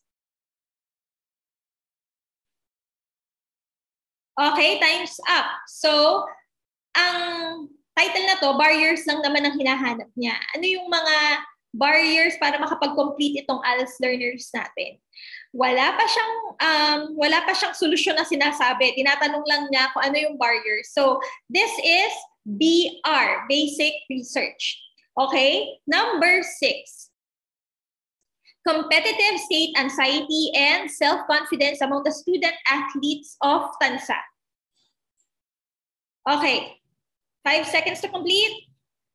Okay, time's up. So, ang title na to, barriers lang naman ang hinahanap niya. Ano yung mga barriers para makapag-complete itong A L S learners natin? Wala pa siyang um, wala pa siyang solusyon na sinasabi. Tinatanong lang niya kung ano yung barrier. So, this is B R, basic research. Okay? Number six. Competitive state anxiety and self-confidence among the student athletes of Tansa. Okay. Five seconds to complete.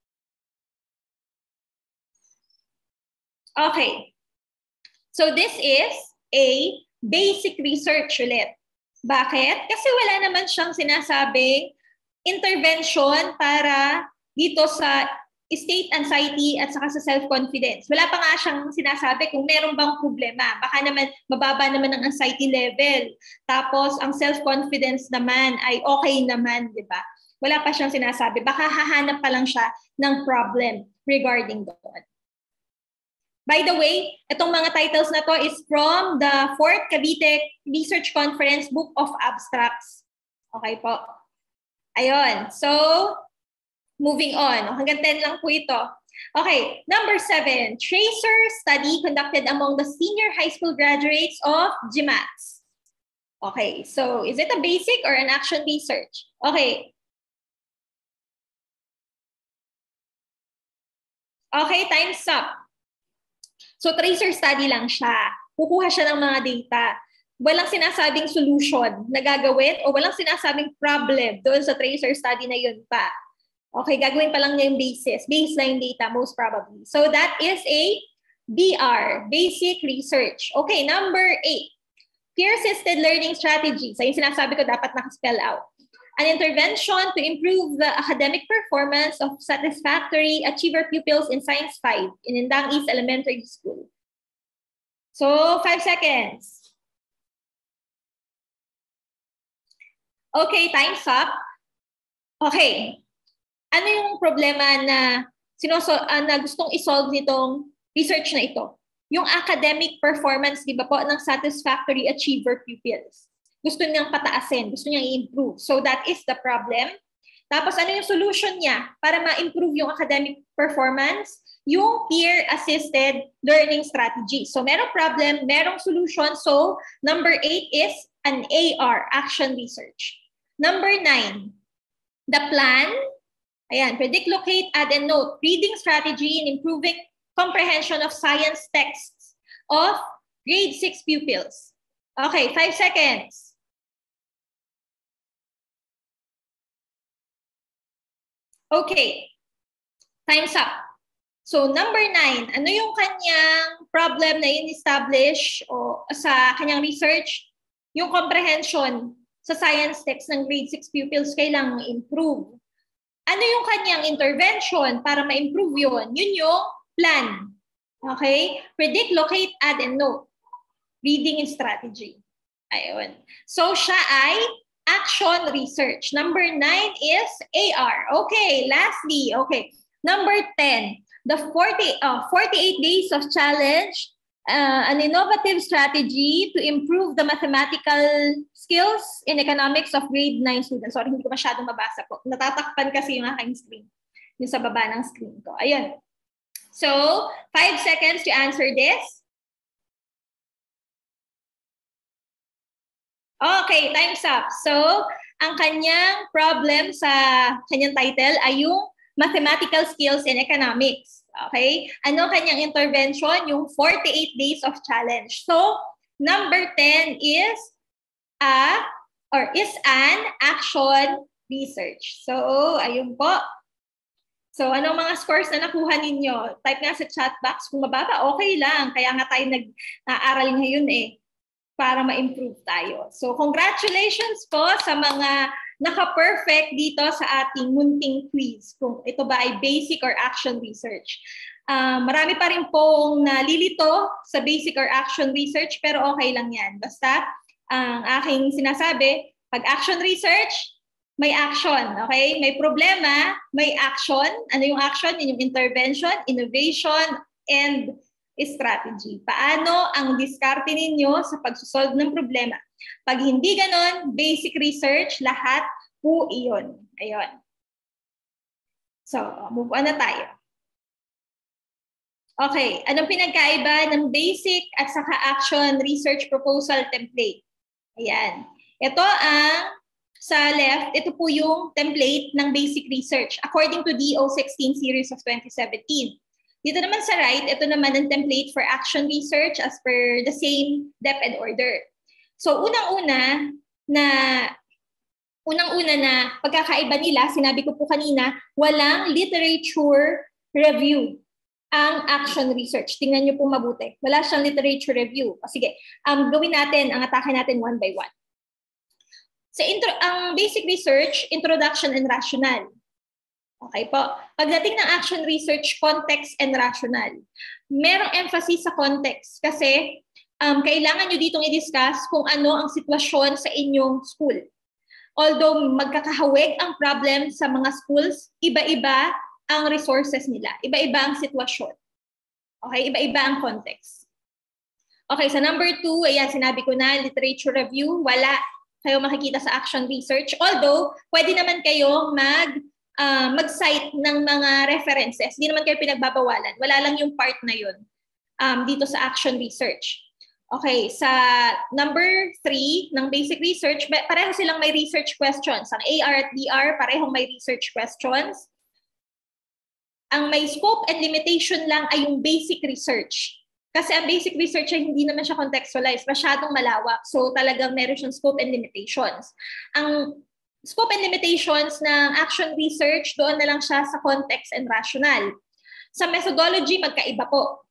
Okay. So this is a basic research ulit. Bakit? Kasi wala naman siyang sinasabing intervention para dito sa state anxiety at saka sa self-confidence. Wala pa nga siyang sinasabi kung meron bang problema. Baka naman mababa naman ang anxiety level. Tapos ang self-confidence naman ay okay naman, di ba? Wala pa siyang sinasabi. Baka hahanap pa lang siya ng problem regarding doon. By the way, itong mga titles na to is from the fourth Cavite Research Conference Book of Abstracts. Okay po. Ayun. So, moving on. Hanggang ten lang po ito. Okay. Number seven. Tracer study conducted among the senior high school graduates of G M A T S. Okay. So, is it a basic or an action research? Okay. Okay. Time's up. So, tracer study lang siya. Kukuha siya ng mga data. Walang sinasabing solution na gagawin o walang sinasabing problem doon sa tracer study na yun pa. Okay, gagawin pa lang niya yung basis, baseline data most probably. So, that is a B R, basic research. Okay, number eight. Peer-assisted learning strategies. So, yung sinasabi ko dapat nakaspell out. An intervention to improve the academic performance of satisfactory achiever pupils in Science five in Indang East Elementary School. So, five seconds. Okay, time's up. Okay. Ano yung problema na, sinuso, uh, na gustong isolve nitong research na ito? Yung academic performance, di ba po, ng satisfactory achiever pupils. Gusto niyang pataasin, gusto niyang i-improve. So that is the problem. Tapos ano yung solution niya para ma-improve yung academic performance? Yung peer-assisted learning strategy. So merong problem, merong solution. So number eight is an A R, action research. Number nine, the plan. Ayan, predict, locate, add, and note. Reading strategy in improving comprehension of science texts of grade six pupils. Okay, five seconds. Okay, time's up. So number nine, ano yung kanyang problem na in-establish o sa kanyang research? Yung comprehension sa science text ng grade six pupils kailangang improve. Ano yung kanyang intervention para ma-improve yun? Yun yung plan. Okay? Predict, locate, add, and note. Reading and strategy. Ayun. So siya ay action research. Number nine is A R. Okay, lastly, okay. Number ten, the forty, uh, forty-eight days of challenge, uh, an innovative strategy to improve the mathematical skills in economics of grade nine students. Sorry, hindi ko masyadong mabasa po. Natatakpan kasi yung aking screen. Yung sa baba ng screen ko. Ayun. So, five seconds to answer this. Okay, time's up. So, ang kanyang problem sa kanyang title ay yung mathematical skills in economics. Okay? Ano kanyang intervention? Yung forty-eight days of challenge. So, number ten is a or is an action research. So, ayun po. So, anong mga scores na nakuha ninyo? Type nga sa chat box. Kung mababa, okay lang. Kaya nga tayo nag-aaral ngayon eh. Para ma-improve tayo. So, congratulations po sa mga naka-perfect dito sa ating munting quiz. Kung ito ba ay basic or action research. Uh, marami pa rin pong nalilito sa basic or action research, pero okay lang yan. Basta, ang aking sinasabi, pag action research, may action. Okay? May problema, may action. Ano yung action? Yun yung intervention, innovation, and strategy. Paano ang diskarte ninyo sa pagsusolve ng problema? Pag hindi ganon, basic research, lahat po iyon. Ayun. So, move on na tayo. Okay, anong pinagkaiba ng basic at saka action research proposal template? Ayan. Ito ang sa left, ito po yung template ng basic research according to D O sixteen series of twenty seventeen. Dito naman sa right, ito naman ang template for action research as per the same DepEd order. So unang-una na Unang-una na pagkakaiba nila, sinabi ko po kanina, walang literature review ang action research. Tingnan niyo po mabuti. Wala siyang literature review. O sige, um, gawin natin, ang atake natin one by one. Sa intro, ang basic research, introduction and rationale. Okay po. Pagdating ng action research, context and rationale. Merong emphasis sa context kasi um, kailangan nyo ditong i-discuss kung ano ang sitwasyon sa inyong school. Although magkakahawig ang problem sa mga schools, iba-iba ang resources nila. Iba-iba ang sitwasyon. Okay? Iba-iba ang context. Okay, sa number two, ayan, sinabi ko na, literature review, wala kayo makikita sa action research. Although, pwede naman kayo mag, uh, mag-cite ng mga references. Hindi naman kayo pinagbabawalan. Wala lang yung part na yun um, dito sa action research. Okay, sa number three ng basic research, pareho silang may research questions. Ang A R at D R, parehong may research questions. Ang may scope and limitation lang ay yung basic research. Kasi ang basic research ay hindi naman siya contextualized, masyadong malawak. So talagang meron siyang scope and limitations. Ang scope and limitations ng action research, doon na lang siya sa context and rationale. Sa methodology, magkaiba po.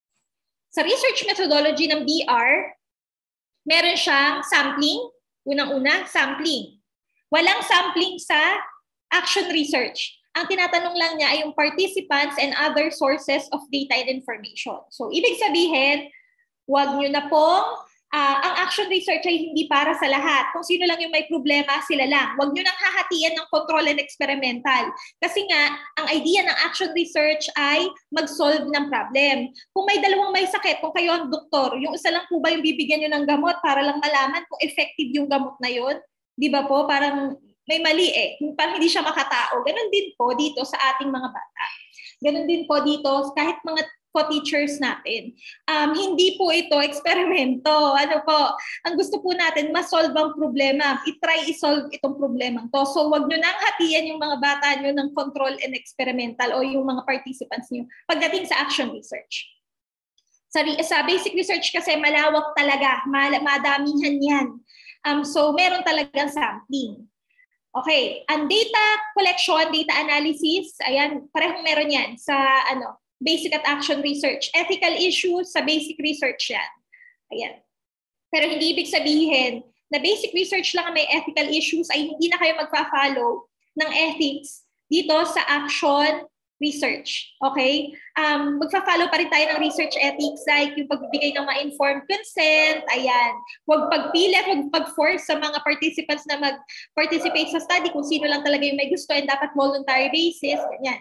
Sa research methodology ng B R, meron siyang sampling. Unang-una, sampling. Walang sampling sa action research. Ang tinatanong lang niya ay yung participants and other sources of data and information. So, ibig sabihin, wag nyo na pong, uh, ang action research ay hindi para sa lahat. Kung sino lang yung may problema, sila lang. Wag nyo nang hahatian ng control and experimental. Kasi nga, ang idea ng action research ay mag-solve ng problem. Kung may dalawang may sakit, kung kayo ang doktor, yung isa lang po ba yung bibigyan nyo ng gamot para lang malaman kung effective yung gamot na yun? Di ba po? Parang may mali eh. Parang hindi siya makatao. Ganon din po dito sa ating mga bata. Ganon din po dito kahit mga co-teachers natin. Um, hindi po ito eksperimento. Ano po, ang gusto po natin, ma-solve ang problema. I-try i-solve itong problema to. So wag nyo nang hatiyan yung mga bata nyo ng control and experimental o yung mga participants nyo pagdating sa action research. Sa, sa basic research kasi malawak talaga. Madamihan yan. Um, so meron talagang sampling. Okay, ang data collection, data analysis, ayan, parehong meron yan sa ano, basic at action research. Ethical issues sa basic research yan. Ayan. Pero hindi ibig sabihin na basic research lang may ethical issues ay hindi na kayo magpa-follow ng ethics dito sa action research. Okay? Um, magpa-follow pa rin tayo ng research ethics like yung pagbibigay ng mga informed consent, ayan. Huwag pagpilit, huwag pag-force sa mga participants na mag-participate sa study kung sino lang talaga yung may gusto and dapat voluntary basis, ganyan.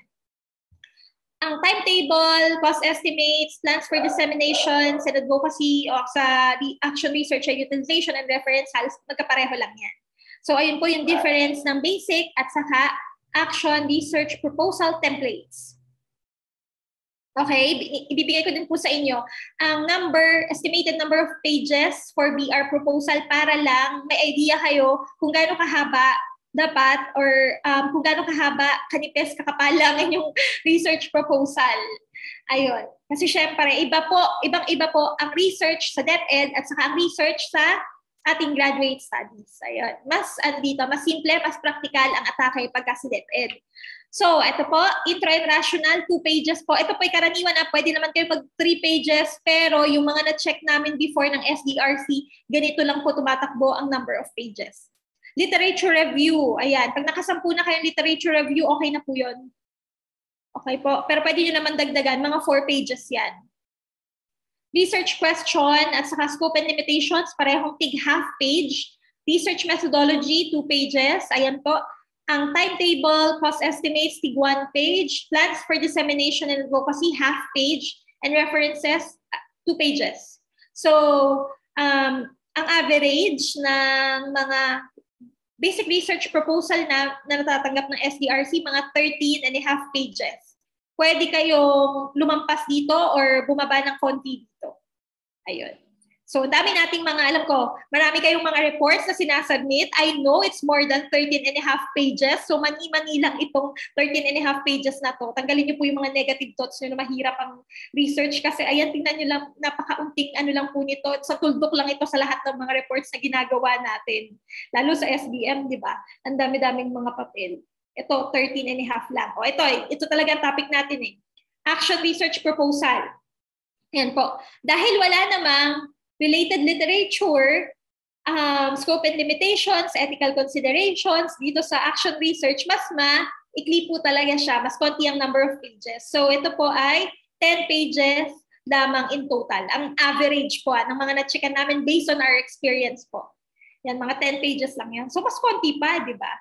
Ang timetable, cost estimates, plans for dissemination, and advocacy o sa action research and utilization and reference, halos magkapareho lang yan. So ayun po yung difference ng basic at saka action research proposal templates. Okay, ibibigay ko din po sa inyo ang number, estimated number of pages for B R proposal para lang may idea kayo kung gaano kahaba dapat or um, kung gaano kahaba, kanipes, kakapal lang yung research proposal. Ayun. Kasi syempre, iba po, ibang-iba po ang research sa DepEd at saka ang research sa ating graduate studies. Ayun. Mas, ano dito, mas simple, mas practical ang atake pagka sa DepEd. So, ito po, intro and rational, two pages po. Ito po ay karaniwan na pwede naman kayo mag three pages, pero yung mga na-check namin before ng S D R C, ganito lang po tumatakbo ang number of pages. Literature review, ayan. Pag nakasampu na kayong literature review, okay na po yun. Okay po. Pero pwede nyo naman dagdagan, mga four pages yan. Research question at saka scope and limitations, parehong tig half page. Research methodology, two pages. Ayan po. Ang timetable, cost estimates, tig one page. Plans for dissemination and advocacy, half page. And references, two pages. So, um, ang average ng mga basic research proposal na, na natatanggap ng S D R C, mga thirteen and a half pages. Pwede kayong lumampas dito or bumaba ng konti dito. Ayun. So, dami nating mga, alam ko, marami kayong mga reports na sinasubmit. I know it's more than thirteen and a half pages. So, mani-mani lang itong thirteen and a half pages na to. Tanggalin niyo po yung mga negative thoughts niyo na mahirap ang research. Kasi, ayan, tingnan niyo lang, napakaunting ano lang po nito. Sa tuldok lang ito sa lahat ng mga reports na ginagawa natin. Lalo sa S B M, di ba? Ang dami-daming mga papel. Ito, thirteen and a half lang. O, ito, ito talaga ang topic natin eh. Action Research Proposal. Ayan po. Dahil wala namang related literature, um, scope and limitations, ethical considerations, dito sa action research, mas ma-ikli po talaga siya, mas konti ang number of pages. So ito po ay ten pages lamang in total. Ang average po ng mga na-checkan namin based on our experience po. Yan, mga ten pages lang yan. So mas konti pa, di ba?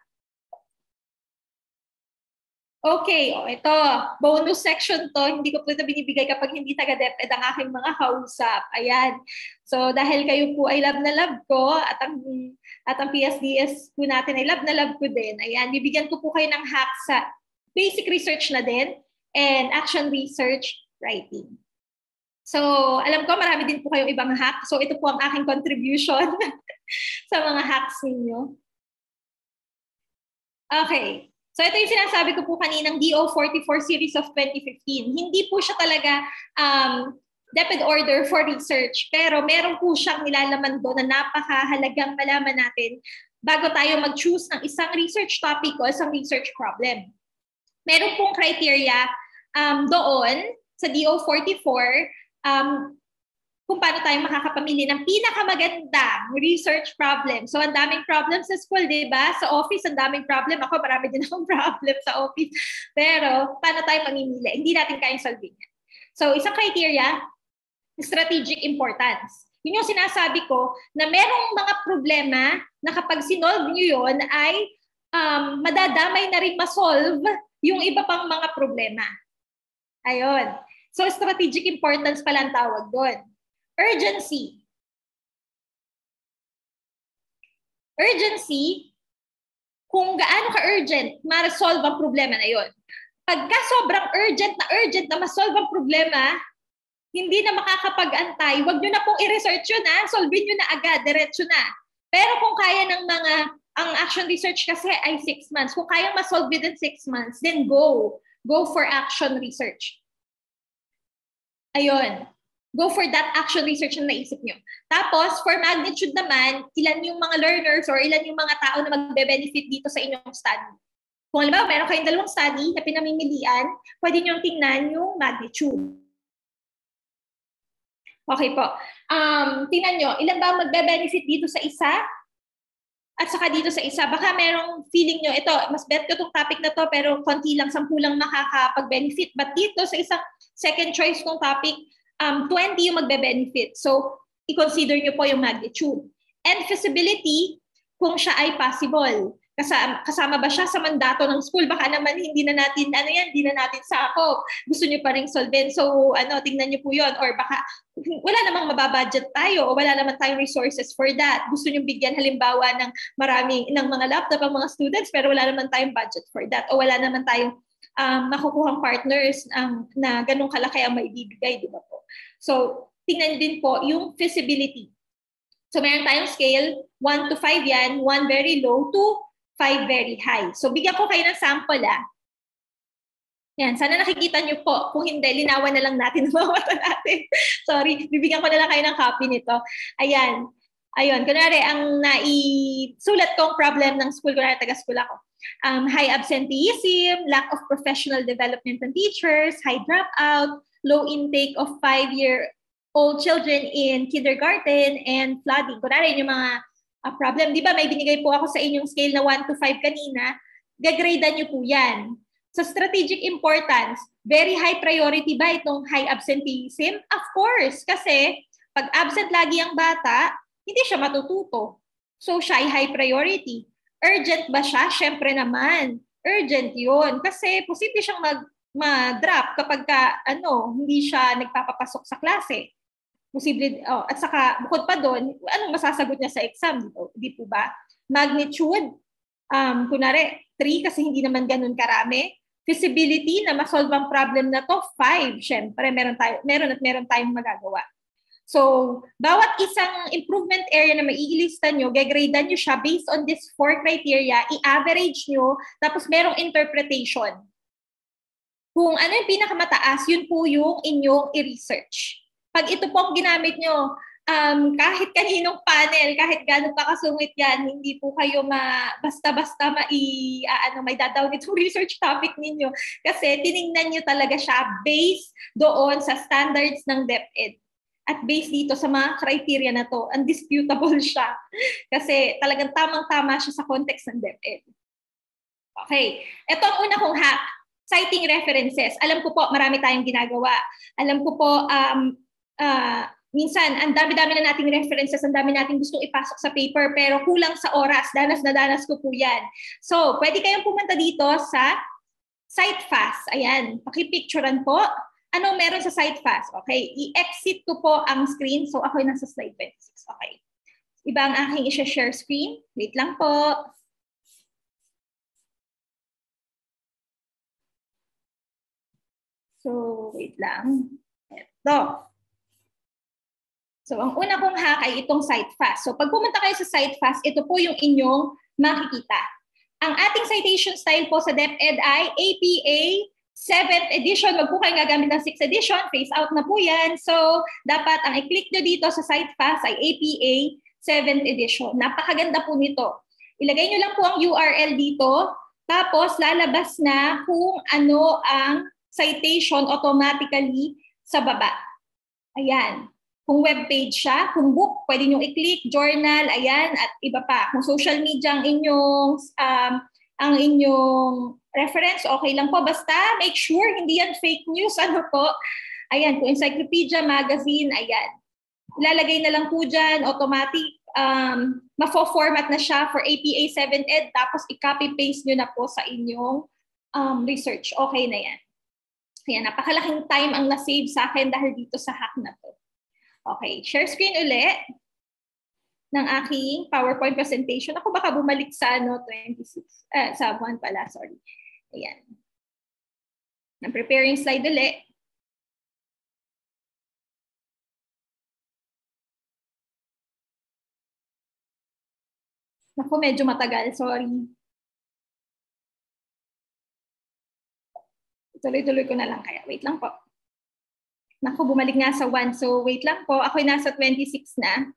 Okay, o ito, bonus section to. Hindi ko po ito binibigay kapag hindi taga-DepEd ang aking mga kausap. Ayan. So dahil kayo po ay love na love ko at ang, at ang P S D S po natin ay love na love ko din. Ayan, bibigyan ko po kayo ng hack sa basic research na din and action research writing. So alam ko marami din po kayong ibang hack. So ito po ang aking contribution sa mga hacks ninyo. Okay. So ito yung sinasabi ko po kaninang D O forty-four series of twenty fifteen. Hindi po siya talaga um, DepEd order for research, pero meron po siyang nilalaman doon na napakahalagang malaman natin bago tayo mag-choose ng isang research topic o isang research problem. Meron pong criteria um, doon sa D O forty-four um, kung paano tayo makakapamili ng pinakamagandang research problem. So, ang daming problems sa school, di ba? Sa office, ang daming problem. Ako, marami din akong problem sa office. Pero, paano tayo mamimili? Hindi natin kayang solving. So, isang criteria, strategic importance. Yun yung sinasabi ko na merong mga problema na kapag sinolve nyo yun ay um, madadamay na rin masolve yung iba pang mga problema. Ayun. So, strategic importance pala ang tawag doon. Urgency. Urgency, kung gaano ka-urgent, ma-resolve ang problema na yon. Pagka sobrang urgent na urgent na ma-solve ang problema, hindi na makakapag-antay, wag nyo na pong i-research yun, ha? Solvein nyo na agad, diretso na. Pero kung kaya ng mga, ang action research kasi ay six months, kung kayang ma-solve within six months, then go. Go for action research. Ayun. Go for that action research na naisip nyo. Tapos, for magnitude naman, ilan yung mga learners or ilan yung mga tao na magbe-benefit dito sa inyong study. Kung alam ba, meron kayong dalawang study na pinamimilian, pwede nyo tingnan yung magnitude. Okay po. Um, tingnan nyo, ilan ba magbe-benefit dito sa isa? At saka dito sa isa, baka merong feeling nyo, ito, mas bet ko itong topic na to, pero konti lang, sampu lang makakapag-benefit. But dito sa isang second choice kong topic, Um, twenty yung magbe-benefit. So, i-consider nyo po yung magnitude. And feasibility, kung siya ay possible. Kasama, kasama ba siya sa mandato ng school? Baka naman hindi na natin, ano yan, hindi na natin sakop. Gusto nyo pa rin solvent. So, ano, tingnan nyo po yun. Or baka, wala namang mababudget tayo o wala naman tayong resources for that. Gusto nyo bigyan halimbawa ng maraming, ng mga laptop ang mga students, pero wala naman tayong budget for that. O wala naman tayong um, makukuhang partners um, na ganun kalaki ang maibibigay, di ba po? So, tingnan din po yung feasibility. So, meron tayong scale, one to five yan, one very low to five very high. So, bigyan ko kayo ng sample, ah. Yan, sana nakikita nyo po. Kung hindi, linawan na lang natin ang mga mata natin. Sorry, bibigyan ko na lang kayo ng copy nito. Ayan. Ayun, kunwari, ang naisulat kong problem ng school, kunwari, taga-school ako. Um, high absenteeism, lack of professional development in teachers, high dropout, low intake of five-year-old children in kindergarten, and flooding. Kunwari, yung mga uh, problem. Di ba, may binigay po ako sa inyong scale na one to five kanina. Gagradean nyo po yan. Sa strategic importance, very high priority ba itong high absenteeism? Of course, kasi pag absent lagi ang bata, hindi siya matututo. So, siya ay high priority. Urgent ba siya? Siyempre naman. Urgent yun. Kasi posible siyang mag ma-drop kapag ka, ano, hindi siya nagpapapasok sa klase. Posible, oh, at saka bukod pa doon, anong masasagot niya sa exam? Dito? Di po ba? Magnitude, um, kunwari, three kasi hindi naman ganun karami. Feasibility na ma-solve ang problem na to, five. Siyempre, meron, tayo, meron at meron tayong magagawa. So, bawat isang improvement area na maiilista nyo, gagradean nyo siya based on this four criteria, i-average nyo, tapos merong interpretation. Kung ano yung pinakamataas, yun po yung inyong i-research. Pag ito po ang ginamit nyo, um, kahit kaninong panel, kahit gano'n pa kasungit yan, hindi po kayo ma, basta-basta mai, uh, ano, may dadaw nitong research topic ninyo. Kasi tinignan nyo talaga siya based doon sa standards ng DepEd. At based dito sa mga criteria na to, undisputable siya. Kasi talagang tamang-tama siya sa context ng DepEd. Okay. Ito ang una kong hack. Citing references. Alam ko po, marami tayong ginagawa. Alam ko po, um, uh, minsan, ang dami-dami na nating references, ang dami nating gustong ipasok sa paper, pero kulang sa oras. Danas na danas ko po yan. So, pwede kayong pumunta dito sa CiteFast. Ayan, pakipicturean po. Anong meron sa CiteFast? Okay, i-exit ko po ang screen. So, ako yung nasa slide twenty-six. Okay. Iba ang aking i-share screen. Wait lang po. So, wait lang. Ito. So, ang una kong hack ay itong CiteFast. So, pag pumunta kayo sa CiteFast, ito po yung inyong makikita. Ang ating citation style po sa DepEd ay A P A seventh edition. Wag po kayong gagamit ng sixth edition. Phase out na po yan. So, dapat ang i-click nyo dito sa CiteFast ay A P A seventh edition. Napakaganda po nito. Ilagay nyo lang po ang U R L dito. Tapos, lalabas na kung ano ang citation automatically sa baba. Ayan. Kung web page siya, kung book, pwede nyo i-click, journal, ayan, at iba pa. Kung social media ang inyong, um, ang inyong reference, okay lang po. Basta make sure hindi yan fake news. Ano po? Ayan, kung encyclopedia, magazine, ayan. Ilalagay na lang po dyan, automatic, um, mafo-format na siya for A P A seventh ed, tapos i-copy-paste nyo na po sa inyong um, research. Okay na yan. Ayan, napakalaking time ang na-save sa akin dahil dito sa hack na to. Okay, share screen ulit ng aking PowerPoint presentation. Ako baka bumalik sa ano, twenty-six, eh, sa one pala, sorry. Ayan. I'm preparing slide ulit. Naku, medyo matagal, sorry. Tuloy-tuloy ko na lang kaya. Wait lang po. Naku, bumalik nga sa one. So, wait lang po. Ako'y nasa twenty-six na.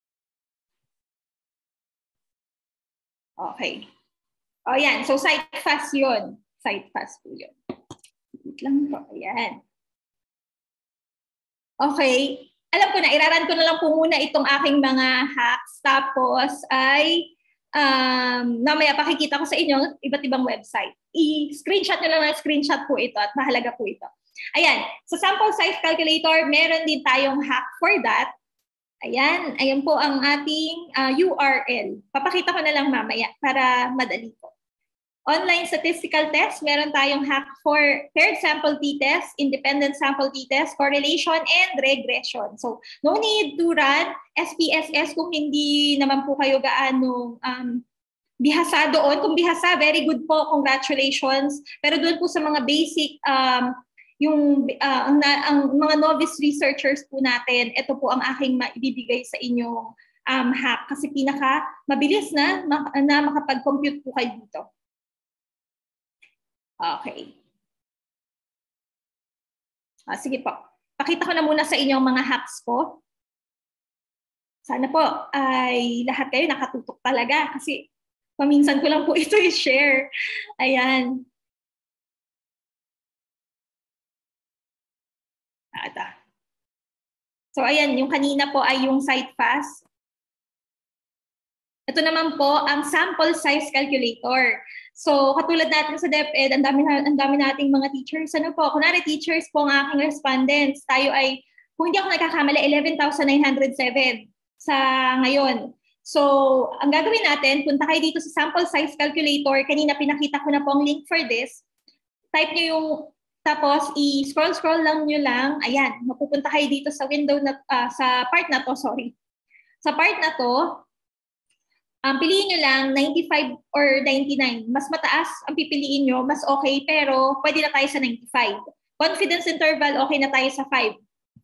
Okay. O, yan. So, CiteFast yun. CiteFast po yun. Wait lang po. Ayan. Okay. Alam ko na, iraran ko na lang po muna itong aking mga hacks. Tapos ay, um, namaya pakikita ko sa inyo iba't ibang website. I-screenshot nyo lang na screenshot po ito at mahalaga po ito. Ayan. Sa sample size calculator, meron din tayong hack for that. Ayan. Ayan po ang ating uh, U R L. Papakita ko na lang mamaya para madali po. Online statistical test, meron tayong hack for paired sample t-test, independent sample t-test, correlation, and regression. So, no need to run S P S S kung hindi naman po kayo gaano um, bihasa doon. Kung bihasa, very good po, congratulations. Pero doon po sa mga basic, um, yung uh, ang, ang mga novice researchers po natin, ito po ang aking maibibigay sa inyong um, hack kasi pinaka mabilis na, na makapag-compute po kayo dito. Okay. Ah, sige po. Pakita ko na muna sa inyo ang mga hacks ko. Sana po ay lahat kayo nakatutok talaga kasi paminsan ko lang po ito i-share. Ayan. Ata. So ayan, yung kanina po ay yung CiteFast. Ito naman po ang sample size calculator. So, katulad natin sa DepEd, ang dami, ang dami nating mga teachers. Ano po? Kunwari teachers po ang aking respondents. Tayo ay, kung hindi ako nagkakamali, eleven thousand nine hundred seven sa ngayon. So, ang gagawin natin, punta kayo dito sa sample size calculator. Kanina pinakita ko na po ang link for this. Type nyo yung, tapos i-scroll-scroll lang nyo lang. Ayan, mapupunta kayo dito sa window, na, uh, sa part na to, sorry. Sa part na to, Um, piliin nyo lang ninety-five or ninety-nine. Mas mataas ang pipiliin nyo, mas okay, pero pwede na tayo sa ninety-five. Confidence interval, okay na tayo sa five.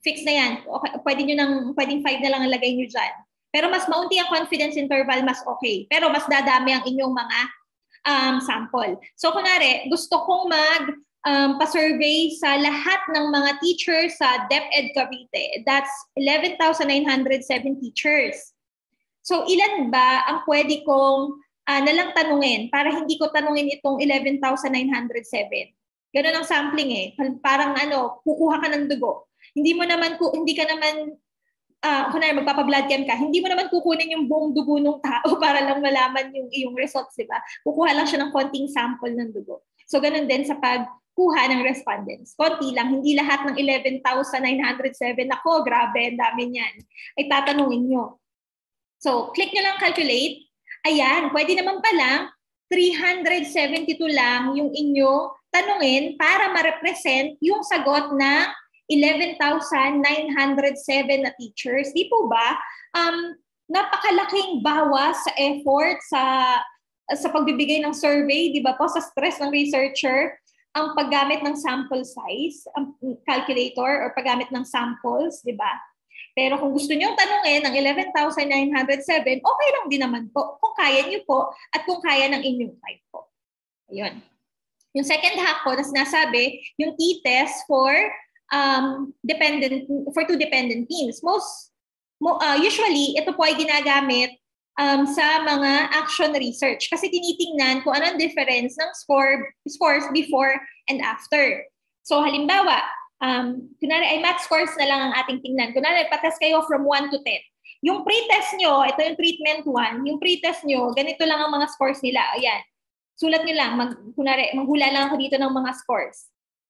fix na yan. Okay, pwede nyo nang, pwedeng five na lang ang lagay nyo dyan. Pero mas maunti ang confidence interval, mas okay. Pero mas dadami ang inyong mga um, sample. So kunwari, gusto kong mag um, pa-survey sa lahat ng mga teachers sa DepEd Cavite. That's eleven thousand nine hundred seven teachers. So ilan ba ang pwede kong uh, nalang tanungin para hindi ko tanungin itong eleven thousand nine hundred seven? Ganun ang sampling eh. Parang ano, kukuha ka ng dugo. Hindi mo naman, hindi ka naman Uh, kung na magpapa-blood chem ka, hindi mo naman kukunin yung buong dugo ng tao para lang malaman yung iyong results, di ba? Kukuha lang siya ng konting sample ng dugo. So, ganun din sa pagkuha ng respondents. Konti lang, hindi lahat ng eleven thousand nine hundred seven, ako, grabe, ang dami niyan, ay tatanungin nyo. So, click nyo lang calculate. Ayan, pwede naman pala, three hundred seventy-two lang yung inyong tanungin para ma-represent yung sagot ng eleven thousand nine hundred seven na teachers. Di po ba? Um, napakalaking bawas sa effort sa sa pagbibigay ng survey, di ba po, sa stress ng researcher, ang paggamit ng sample size, ang calculator or paggamit ng samples, di ba? Pero kung gusto niyo tanungin ng eleven thousand nine hundred seven, okay lang din naman po kung kaya niyo po at kung kaya ng inyong type po. Ayun. Yung second hack po na sinasabi, yung t-test for Um, dependent for two dependent teams. Most mo, uh, usually ito po ay ginagamit um, sa mga action research kasi tinitingnan kung ano ang difference ng score scores before and after. So halimbawa, um, kunwari ay math scores na lang ang ating tingnan. Kunwari patest kayo from one to ten. Yung pre-test nyo, ito yung treatment one, yung pre-test nyo, ganito lang ang mga scores nila. Ayan. Sulat nyo lang, mag, kunwari, maghula lang ako dito ng mga scores.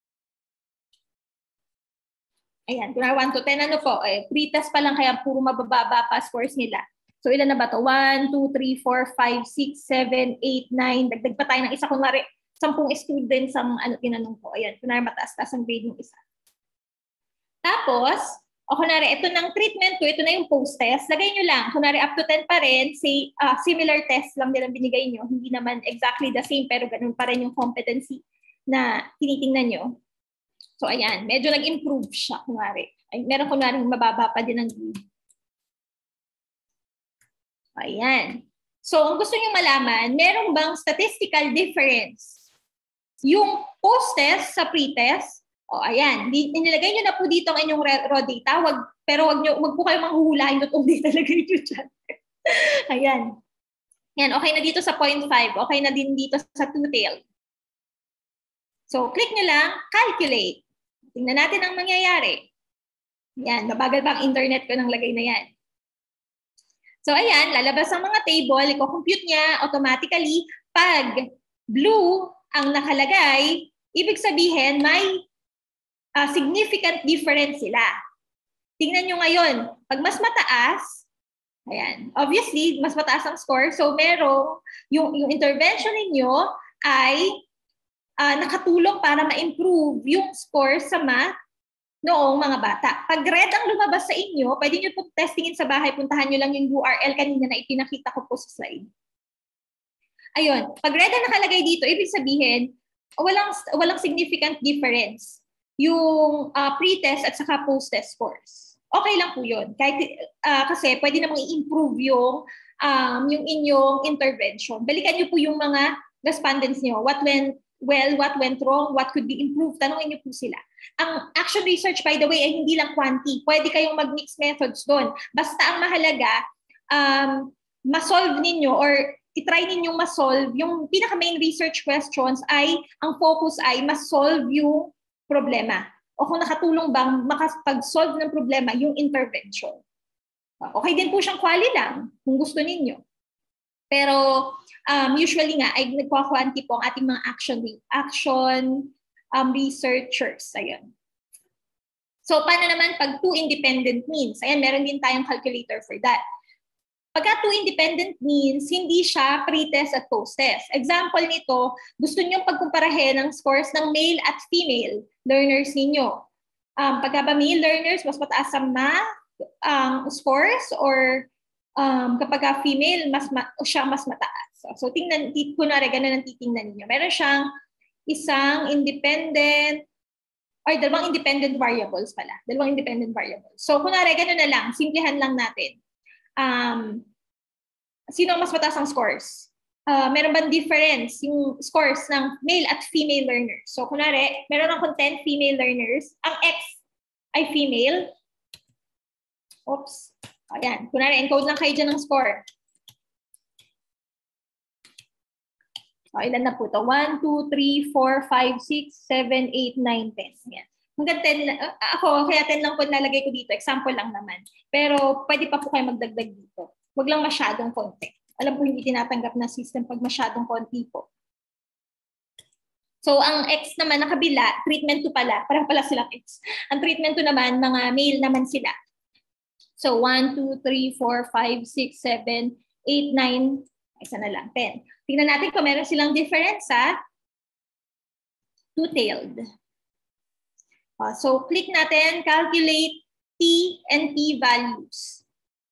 Ayan, kunwari one to ten, ano po, eh, pre-test pa lang kaya puro mabababa pa scores nila. So ilan na ba to? one, two, three, four, five, six, seven, eight, nine. Dagdag pa tayo ng isa. Kunwari, sampung students ang ano, tinanong ko. Ayan, kunwari mataas-taas ang grade ng isa. Tapos, o kunwari, ito ng treatment two, ito na yung post-test. Lagay nyo lang. Kunwari, up to ten pa rin, say, uh, similar test lang nilang binigay nyo. Hindi naman exactly the same, pero ganun pa rin yung competency na tinitingnan nyo. So, ayan, medyo nag-improve siya, kunwari. Ay, meron kunwari mababa pa din ang grade. Ayan. So, ang gusto nyo malaman, meron bang statistical difference? Yung post-test sa pre-test, o ayan, inilagay nyo na po dito ang inyong raw data, wag, pero wag, nyo, wag po kayo manghuhulahin doon kung data lagay nyo dyan. Ayan. Yan, okay na dito sa point five, okay na din dito sa two-tailed. So, click nyo lang, calculate. Tingnan natin ang mangyayari. Yan, mabagal pa ang internet ko ng lagay na yan. So, ayan, lalabas ang mga table, i-compute niya automatically. Pag blue ang nakalagay, ibig sabihin may uh, significant difference sila. Tingnan nyo ngayon, pag mas mataas, ayan, obviously, mas mataas ang score. So, merong, yung, yung intervention ninyo ay Uh, nakatulong para ma-improve yung score sa math noong mga bata. Pag red ang lumabas sa inyo, pwede nyo po testingin sa bahay, puntahan nyo lang yung U R L kanina na ipinakita ko po sa slide. Ayun, pag red ang nakalagay dito, ibig sabihin, walang, walang significant difference yung uh, pre-test at saka post-test scores. Okay lang po yun. Kahit, uh, kasi pwede namang i-improve yung, um, yung inyong intervention. Balikan nyo po yung mga respondents nyo. What went well, what went wrong, what could be improved, tanongin niyo po sila. Ang action research, by the way, ay hindi lang quanti. Pwede kayong mag-mix methods doon. Basta ang mahalaga, um, ma-solve ninyo or itry ninyong ma-solve, yung pinaka-main research questions ay, ang focus ay ma-solve yung problema. O kung nakatulong bang makapag-solve ng problema yung intervention. Okay din po siyang quali lang, kung gusto ninyo. Pero um, usually nga ay nagkwa-quanti po ang ating mga action action um, researchers. Ayun. So paano naman pag two independent means? Ayan, meron din tayong calculator for that. Pagka two independent means, hindi siya pre-test at post-test. Example nito, gusto niyo pagkumparahin ng scores ng male at female learners ninyo. Um, pagka ba male learners, mas mataas ang math um, scores or Um, kapag female, mas ma siya mas mataas. So, so tingnan, kunwari, ganun ang titingnan ninyo. Meron siyang isang independent or dalawang independent variables pala. Dalawang independent variables. So, kunwari, gano'n na lang. Simplihan lang natin. Um, sino mas mataas ang scores? Uh, meron bang difference yung scores ng male at female learners? So, kunwari, meron akong ten female learners. Ang X ay female. Oops. Ayan. Kunwari, encode lang kayo dyan ng score. So, ilan na po ito? one, two, three, four, five, six, seven, eight, nine, ten. Ayan. Hanggang ten, uh, ako, kaya ten lang po nalagay ko dito. Example lang naman. Pero pwede pa po kayo magdagdag dito. Huwag lang masyadong konti. Alam po, hindi tinatanggap na system pag masyadong konti po. So, ang X naman nakabila, treatment two pala. Parang pala silang X. Ang treatment two naman, mga male naman sila. So, one, two, three, four, five, six, seven, eight, nine, isa na lang, ten. Tingnan natin kung meron silang difference sa two-tailed. Uh, so, click natin, calculate T and P values.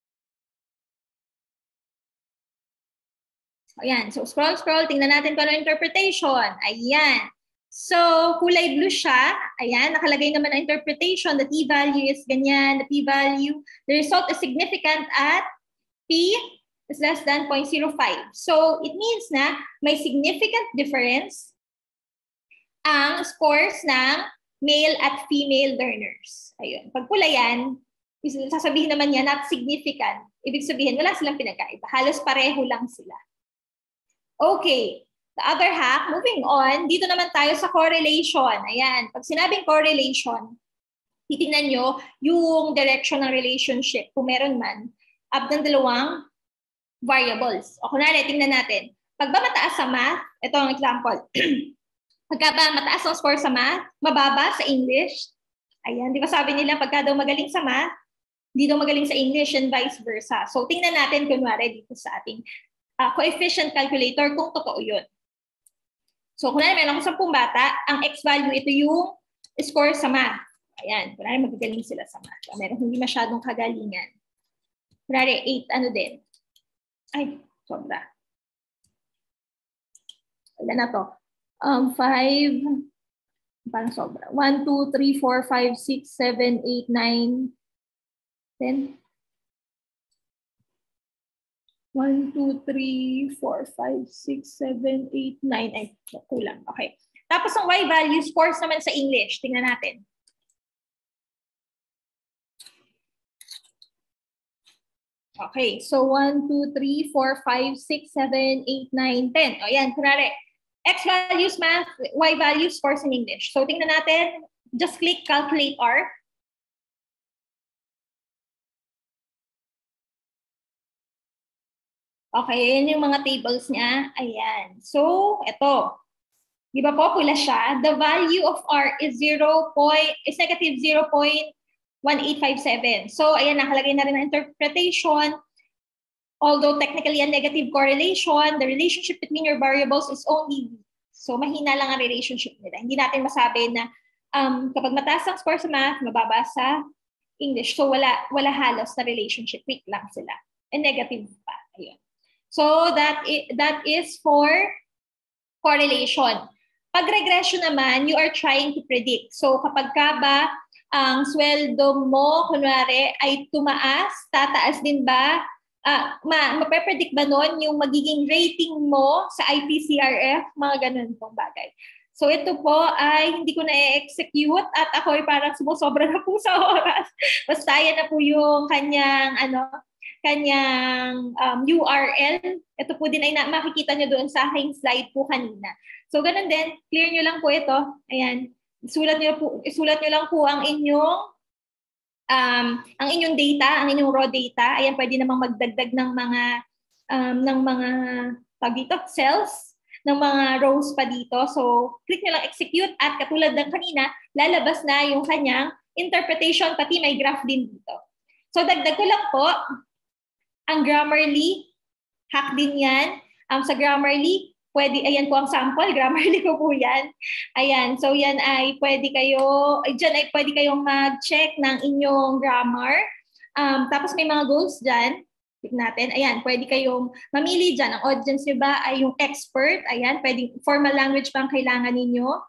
Ayan. So, scroll, scroll. Tingnan natin kung ano interpretation. Ayan. So, kulay blue siya. Ayan. Nakalagay naman ang interpretation. The T-value is ganyan. The P-value. The result is significant at P is less than zero point zero five. So, it means na may significant difference ang scores ng male at female learners. Ayun. Pag pula yan, sasabihin naman niya, not significant. Ibig sabihin, wala silang pinagkaiba. Halos pareho lang sila. Okay. The other hack, moving on, dito naman tayo sa correlation. Ayan. Pag sinabing correlation, titingnan nyo yung direction ng relationship, kung meron man, up ng dalawang variables. O kunwari, tingnan natin. Pag ba mataas sa math, ito ang example. Pagka ba mataas ang score sa math, mababa sa English. Ayan, di ba sabi nila, pagka daw magaling sa math, di daw magaling sa English and vice versa. So, tingnan natin kunwari dito sa ating uh, coefficient calculator kung totoo yun. So, kunwari meron ako sampung bata, ang X value, ito yung score sa math. Ayan, kunwari magagaling sila sa math. Meron hindi masyadong kagalingan. Kunwari, eight, ano din. Ay, sobra. Ilan na to? Um, five, parang sobra. one, two, three, four, five, six, seven, eight, nine, ten. one, two, three, four, five, six, seven, eight, nine. Ay, kulang. Okay. Tapos ang Y value scores naman sa English. Tingnan natin. Okay, so one, two, three, four, five, six, seven, eight, nine, ten. O yan, kunwari, X values math, Y values scores in English. So tingnan natin, just click calculate R. Okay, yan yung mga tables niya. Ayan. So, ito. Di ba po, pula siya? The value of R is zero point, is negative zero point one eight five seven. So, ayan, nakalagay na rin ang interpretation. Although technically a negative correlation, the relationship between your variables is only weak. So, mahina lang ang relationship nila. Hindi natin masabi na um, kapag mataas ang score sa math, mababa sa English. So, wala, wala halos na relationship. Weak lang sila. And negative pa. Ayun. So, that is, that is for correlation. Pag regression naman, you are trying to predict. So, kapag ka ba ang sweldo mo, kunwari, ay tumaas, tataas din ba? Uh, ma mape-predict ba nun yung magiging rating mo sa I P C R F? Mga ganun pong bagay. So ito po ay hindi ko na-execute at ako ay parang sumusobra na po sa oras. Basta yan na po yung kanyang, ano, kanyang um, U R L. Ito po din ay na makikita nyo doon sa aking slide po kanina. So ganun din, clear nyo lang po ito. Ayan. Isulat nyo, po, isulat nyo lang po ang inyong um, ang inyong data, ang inyong raw data. Ayan, pwede namang magdagdag ng mga um, ng mga tag dito, cells, ng mga rows pa dito. So, click nyo lang execute at katulad ng kanina, lalabas na yung kanyang interpretation, pati may graph din dito. So, dagdag ko lang po, ang Grammarly, hack din yan. Um, sa Grammarly, pwede, ayan po ang sample, Grammarly ko po yan. Ayan, so yan ay pwede kayo, ay dyan ay pwede kayong mag-check ng inyong grammar. Um, tapos may mga goals dyan. Tignan natin, ayan, pwede kayong mamili dyan. Ang audience nyo ba ay yung expert? Ayan, pwede, formal language ba ang kailangan ninyo?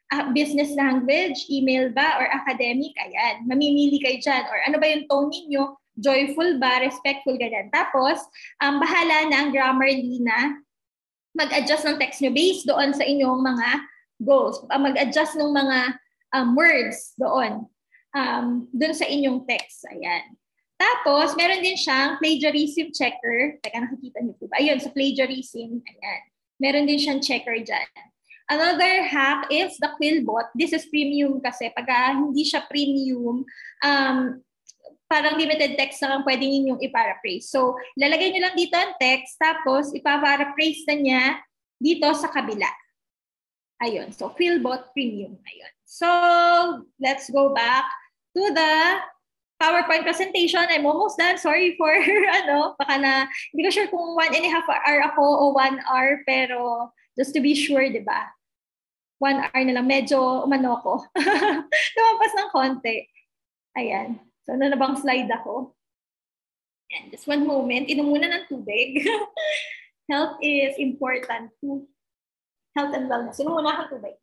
uh, business language, email ba, or academic? Ayan, mamimili kayo dyan. Or ano ba yung tone ninyo? Joyful ba, respectful, ganyan. Tapos, um, bahala na ang Grammarly na mag-adjust ng text nyo based doon sa inyong mga goals. Uh, mag-adjust ng mga um, words doon. Um, doon sa inyong text. Ayan. Tapos, meron din siyang plagiarism checker. Teka, nakikita niyo po ba? Ayun, sa plagiarism. Ayan. Meron din siyang checker dyan. Another hack is the Quillbot. This is premium kasi. Pag uh, hindi siya premium, um, parang limited text na lang pwede ninyong i-paraphrase. So, lalagay nyo lang dito ang text, tapos ipa-paraphrase na niya dito sa kabila. Ayun. So, Quillbot Premium. Ayun. So, let's go back to the PowerPoint presentation. I'm almost done. Sorry for, ano, baka na, hindi ko sure kung one and a half hour ako o one hour, pero just to be sure, di ba? One hour na lang. Medyo umano ko. Lumampas ng konti. Ayan. So, ano na bang slide ako? And just one moment. Inom muna ng tubig. Health is important to health and wellness. Inom muna akong tubig.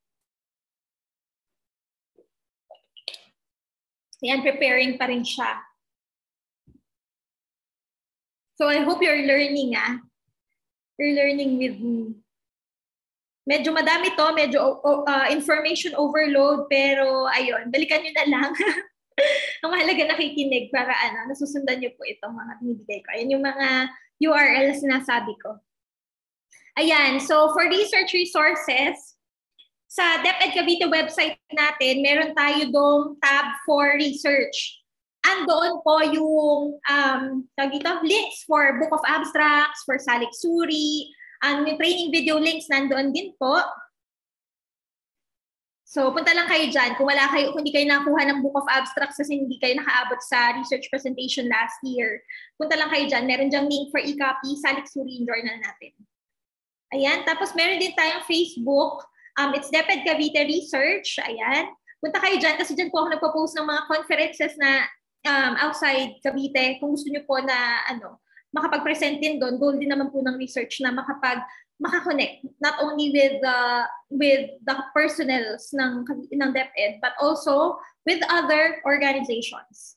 Ayan, preparing pa rin siya. So, I hope you're learning, ah. You're learning with me. Medyo madami to, medyo uh, information overload, pero ayun, balikan nyo na lang. Ang mahalaga nakikinig para ano, nasusundan niyo po itong mga binibigay ko. Ayan yung mga U R L na sinasabi ko. Ayan, so for research resources, sa DepEd Cavite website natin, meron tayo dong tab for research. Andoon po yung um, dito, links for Book of Abstracts, for Salik Suri, ang um, training video links nandoon din po. So, punta lang kayo dyan. Kung wala kayo, kung hindi kayo nakuha ng Book of Abstracts kasi hindi kayo nakaabot sa research presentation last year, punta lang kayo dyan. Meron dyang link for e-copy, Salik Suri journal natin. Ayan. Tapos, meron din tayong Facebook. Um, it's DepEd Cavite Research. Ayan. Punta kayo dyan kasi dyan po ako nagpo-post ng mga conferences na um, outside Cavite. Kung gusto nyo po na ano, makapag-present din doon, goal din naman po ng research na makapag makakonect not only with the uh, with the personnels ng ng DepEd but also with other organizations.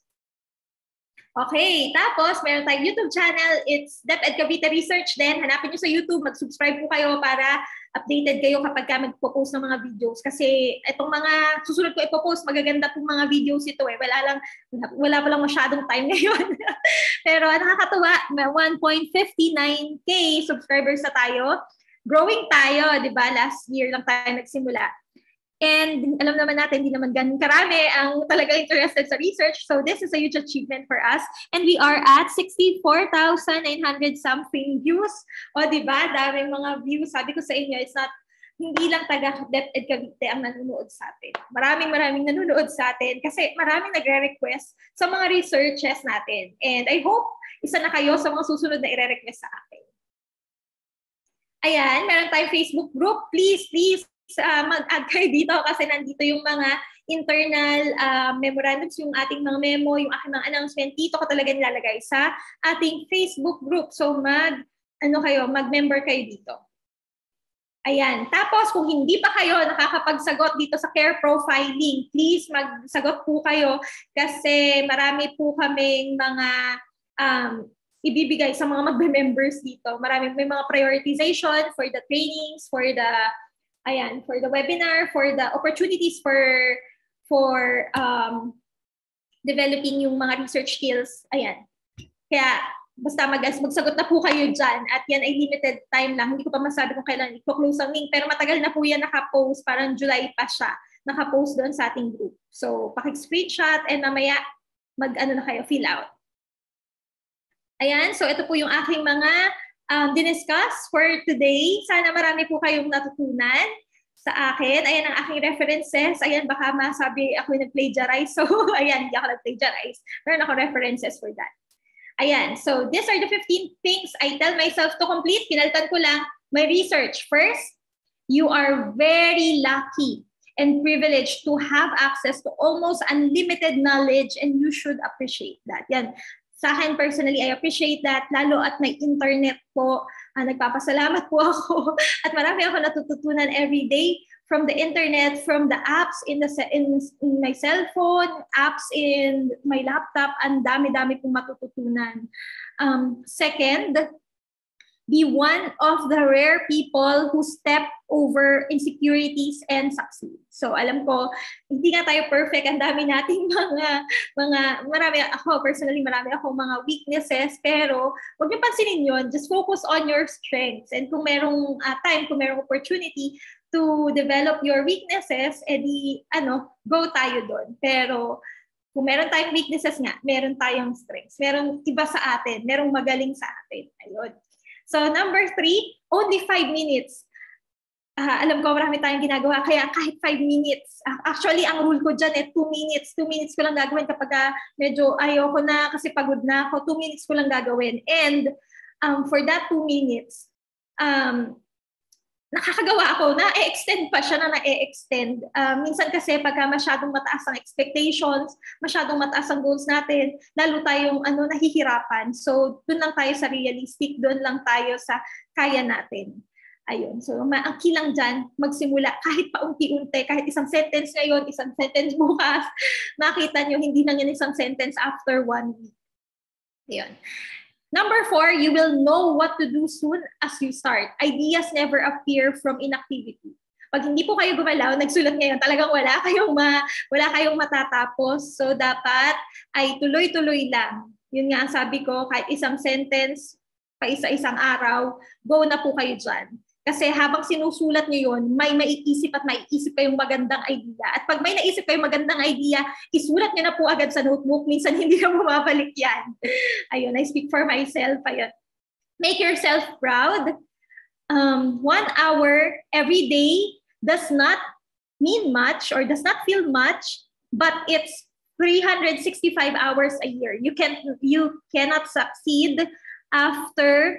Okay, tapos meron tayong YouTube channel, it's DepEd Cavite Research din. Hanapin niyo sa YouTube, mag-subscribe po kayo para updated kayo kapag ka magpo-post ng mga videos kasi itong mga susunod ko ipo-post, magaganda pong mga videos ito eh. Wala lang wala pa lang masyadong time ngayon. Pero nakakatuwa, one point five nine K subscribers na tayo. Growing tayo, di ba? Last year lang tayo nagsimula. And alam naman natin, hindi naman ganun karami ang talaga interested sa research. So this is a huge achievement for us. And we are at sixty-four thousand nine hundred something views. O di ba? Daming mga views. Sabi ko sa inyo, it's not, hindi lang taga DepEd Cavite ang nanonood sa atin. Maraming maraming nanonood sa atin kasi maraming nagre-request sa mga researches natin. And I hope isa na kayo sa mga susunod na ire-request sa akin. Ayan, meron tayong Facebook group. Please, please, Uh, mag-add kayo dito kasi nandito yung mga internal uh, memorandums, yung ating mga memo, yung aking mga announcement. Dito ko talaga nilalagay sa ating Facebook group. So mag, ano kayo, mag-member kayo dito. Ayan. Tapos kung hindi pa kayo nakakapagsagot dito sa care profiling, please magsagot po kayo kasi marami po kaming mga um, ibibigay sa mga magbe-members dito. Marami, may mga prioritization for the trainings, for the Ayan, for the webinar, for the opportunities for for um, developing yung mga research skills. Ayan. Kaya basta mag magsagot na po kayo dyan. At yan ay limited time lang. Hindi ko pa masabi kung kailan i-close ang link. Pero matagal na po yan nakapost. Parang July pa siya. Nakapost doon sa ating group. So, pakik-screenshot and mamaya mag-ano na kayo, fill out. Ayan. So, ito po yung aking mga Um, diniscuss for today. Sana marami po kayong natutunan sa akin. Ayan ang aking references. Ayan, baka masabi ako yung nag-plagiarize. So, ayan, hindi ako nag-plagiarize. Meron ako references for that. Ayan, so these are the fifteen things I tell myself to complete. Pinalitan ko lang my research. First, you are very lucky and privileged to have access to almost unlimited knowledge and you should appreciate that. Yan. Sa akin personally, I appreciate that. Lalo at may internet po, uh, nagpapasalamat po ako. At marami ako natututunan every day from the internet, from the apps in the in, in my cell phone, apps in my laptop, ang dami-dami pong matututunan. Um, second, be one of the rare people who step over insecurities and succeed. So alam ko, hindi nga tayo perfect. Ang dami nating mga, mga, marami ako, personally, marami ako mga weaknesses. Pero huwag niyo pansinin yun. Just focus on your strengths. And kung merong uh, time, kung merong opportunity to develop your weaknesses, edi, ano, go tayo doon. Pero kung meron tayong weaknesses nga, meron tayong strengths. Merong iba sa atin. Merong magaling sa atin. Ayun. So number three, only five minutes. Uh, alam ko marami tayong ginagawa, kaya kahit five minutes. Uh, actually, ang rule ko dyan eh, two minutes. Two minutes ko lang gagawin kapag uh, medyo ayoko na kasi pagod na ako. Two minutes ko lang gagawin. And um, for that two minutes, um, nakakagawa ako, na-extend pa siya na na-extend. Uh, minsan kasi pagka masyadong mataas ang expectations, masyadong mataas ang goals natin, lalo tayong ano, nahihirapan. So, dun lang tayo sa realistic, dun lang tayo sa kaya natin. Ayun. So, ang key lang dyan, magsimula kahit paunti-unti, kahit isang sentence ngayon, isang sentence bukas, makita nyo, hindi lang yan isang sentence after one week. Ayun. Number four, you will know what to do soon as you start. Ideas never appear from inactivity. Pag hindi po kayo gumalaw, nagsulat ngayon, talagang wala kayong, ma, wala kayong matatapos. So, dapat ay tuloy-tuloy lang. Yun nga ang sabi ko, kahit isang sentence, pa isa-isang araw, go na po kayo dyan. Kasi habang sinusulat nyo yun, may maiisip at maiisip kayong magandang idea. At pag may naisip kayong magandang idea, isulat nyo na po agad sa notebook. Minsan hindi na bumabalik yan. Ayun, I speak for myself. Ayun. Make yourself proud. Um, one hour every day does not mean much or does not feel much, but it's three hundred sixty-five hours a year. You can you cannot succeed after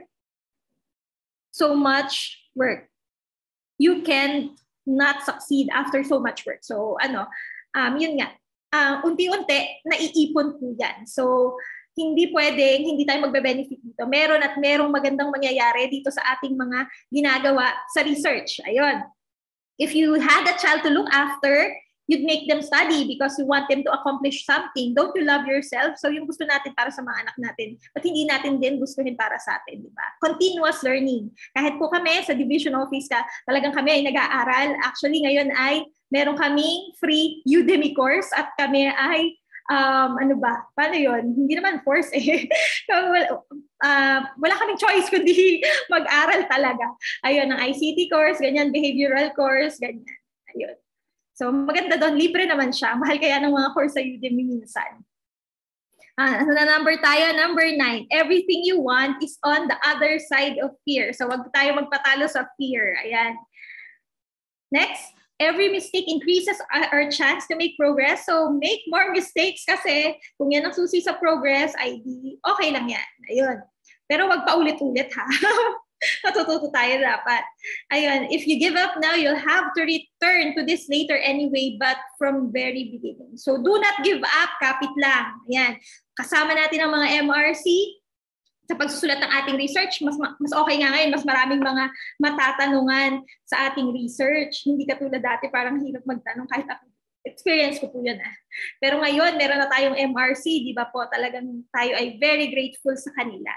so much work. You can not succeed after so much work. So ano, um, yun nga, uh, unti-unti, naiipon po yan. So hindi pwedeng, hindi tayo magbe-benefit dito. Meron at merong magandang mangyayari dito sa ating mga ginagawa sa research. Ayun. If you had a child to look after, you'd make them study because you want them to accomplish something. Don't you love yourself? So yung gusto natin para sa mga anak natin, but hindi natin din gustuhin para sa atin, di ba? Continuous learning. Kahit po kami sa division office ka, talagang kami ay nag-aaral. Actually, ngayon ay meron kaming free Udemy course at kami ay, um, ano ba? Paano yun? Hindi naman force eh. wala, uh, wala kaming choice kundi mag-aral talaga. Ayun, ang I C T course, ganyan, behavioral course, ganyan. Ayun. So, maganda doon. Libre naman siya. Mahal kaya ng mga course sa Udemy minsan. Ah, ano na number tayo? Number nine. Everything you want is on the other side of fear. So, wag tayo magpatalo sa fear. Ayan. Next. Every mistake increases our chance to make progress. So, make more mistakes kasi kung yan ang susi sa progress, ay di okay lang yan. Ayun. Pero wag pa ulit-ulit ha. Matututo tayo dapat. Ayun, if you give up now, you'll have to return to this later anyway, but from very beginning. So do not give up, kapit lang. Ayan, kasama natin ang mga M R C sa pagsusulat ng ating research. Mas, mas okay nga ngayon, mas maraming mga matatanungan sa ating research. Hindi katulad dati, parang hirap magtanong kahit ako. Experience ko po yun ah. Pero ngayon, meron na tayong M R C, di ba po? Talagang tayo ay very grateful sa kanila.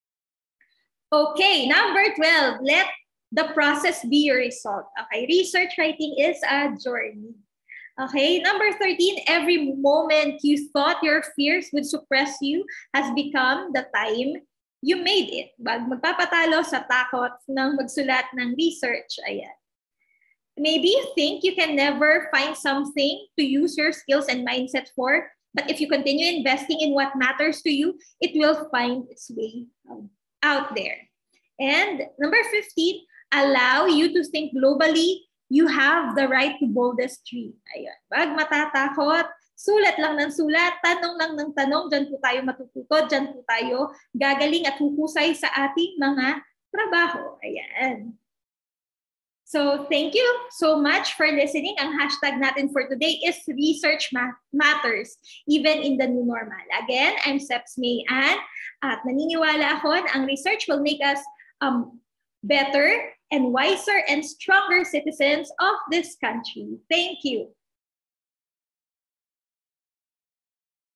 Okay, number twelve, let the process be your result. Okay, research writing is a journey. Okay, number thirteen, every moment you thought your fears would suppress you has become the time you made it. Wag magpapatalo sa takot ng magsulat ng research. Ayan. Maybe you think you can never find something to use your skills and mindset for, but if you continue investing in what matters to you, it will find its way out there. And number fifteen, allow you to think globally. You have the right to boldest dream. Ayun. Wag matatakot. Sulat lang ng sulat. Tanong lang ng tanong. Diyan po tayo matututo. Diyan po tayo gagaling at huhusay sa ating mga trabaho. Ayan. So thank you so much for listening. Ang hashtag natin for today is Research Matters, even in the new normal. Again, I'm Seps May Ann, at naniniwala ako na ang research will make us um, better and wiser and stronger citizens of this country. Thank you.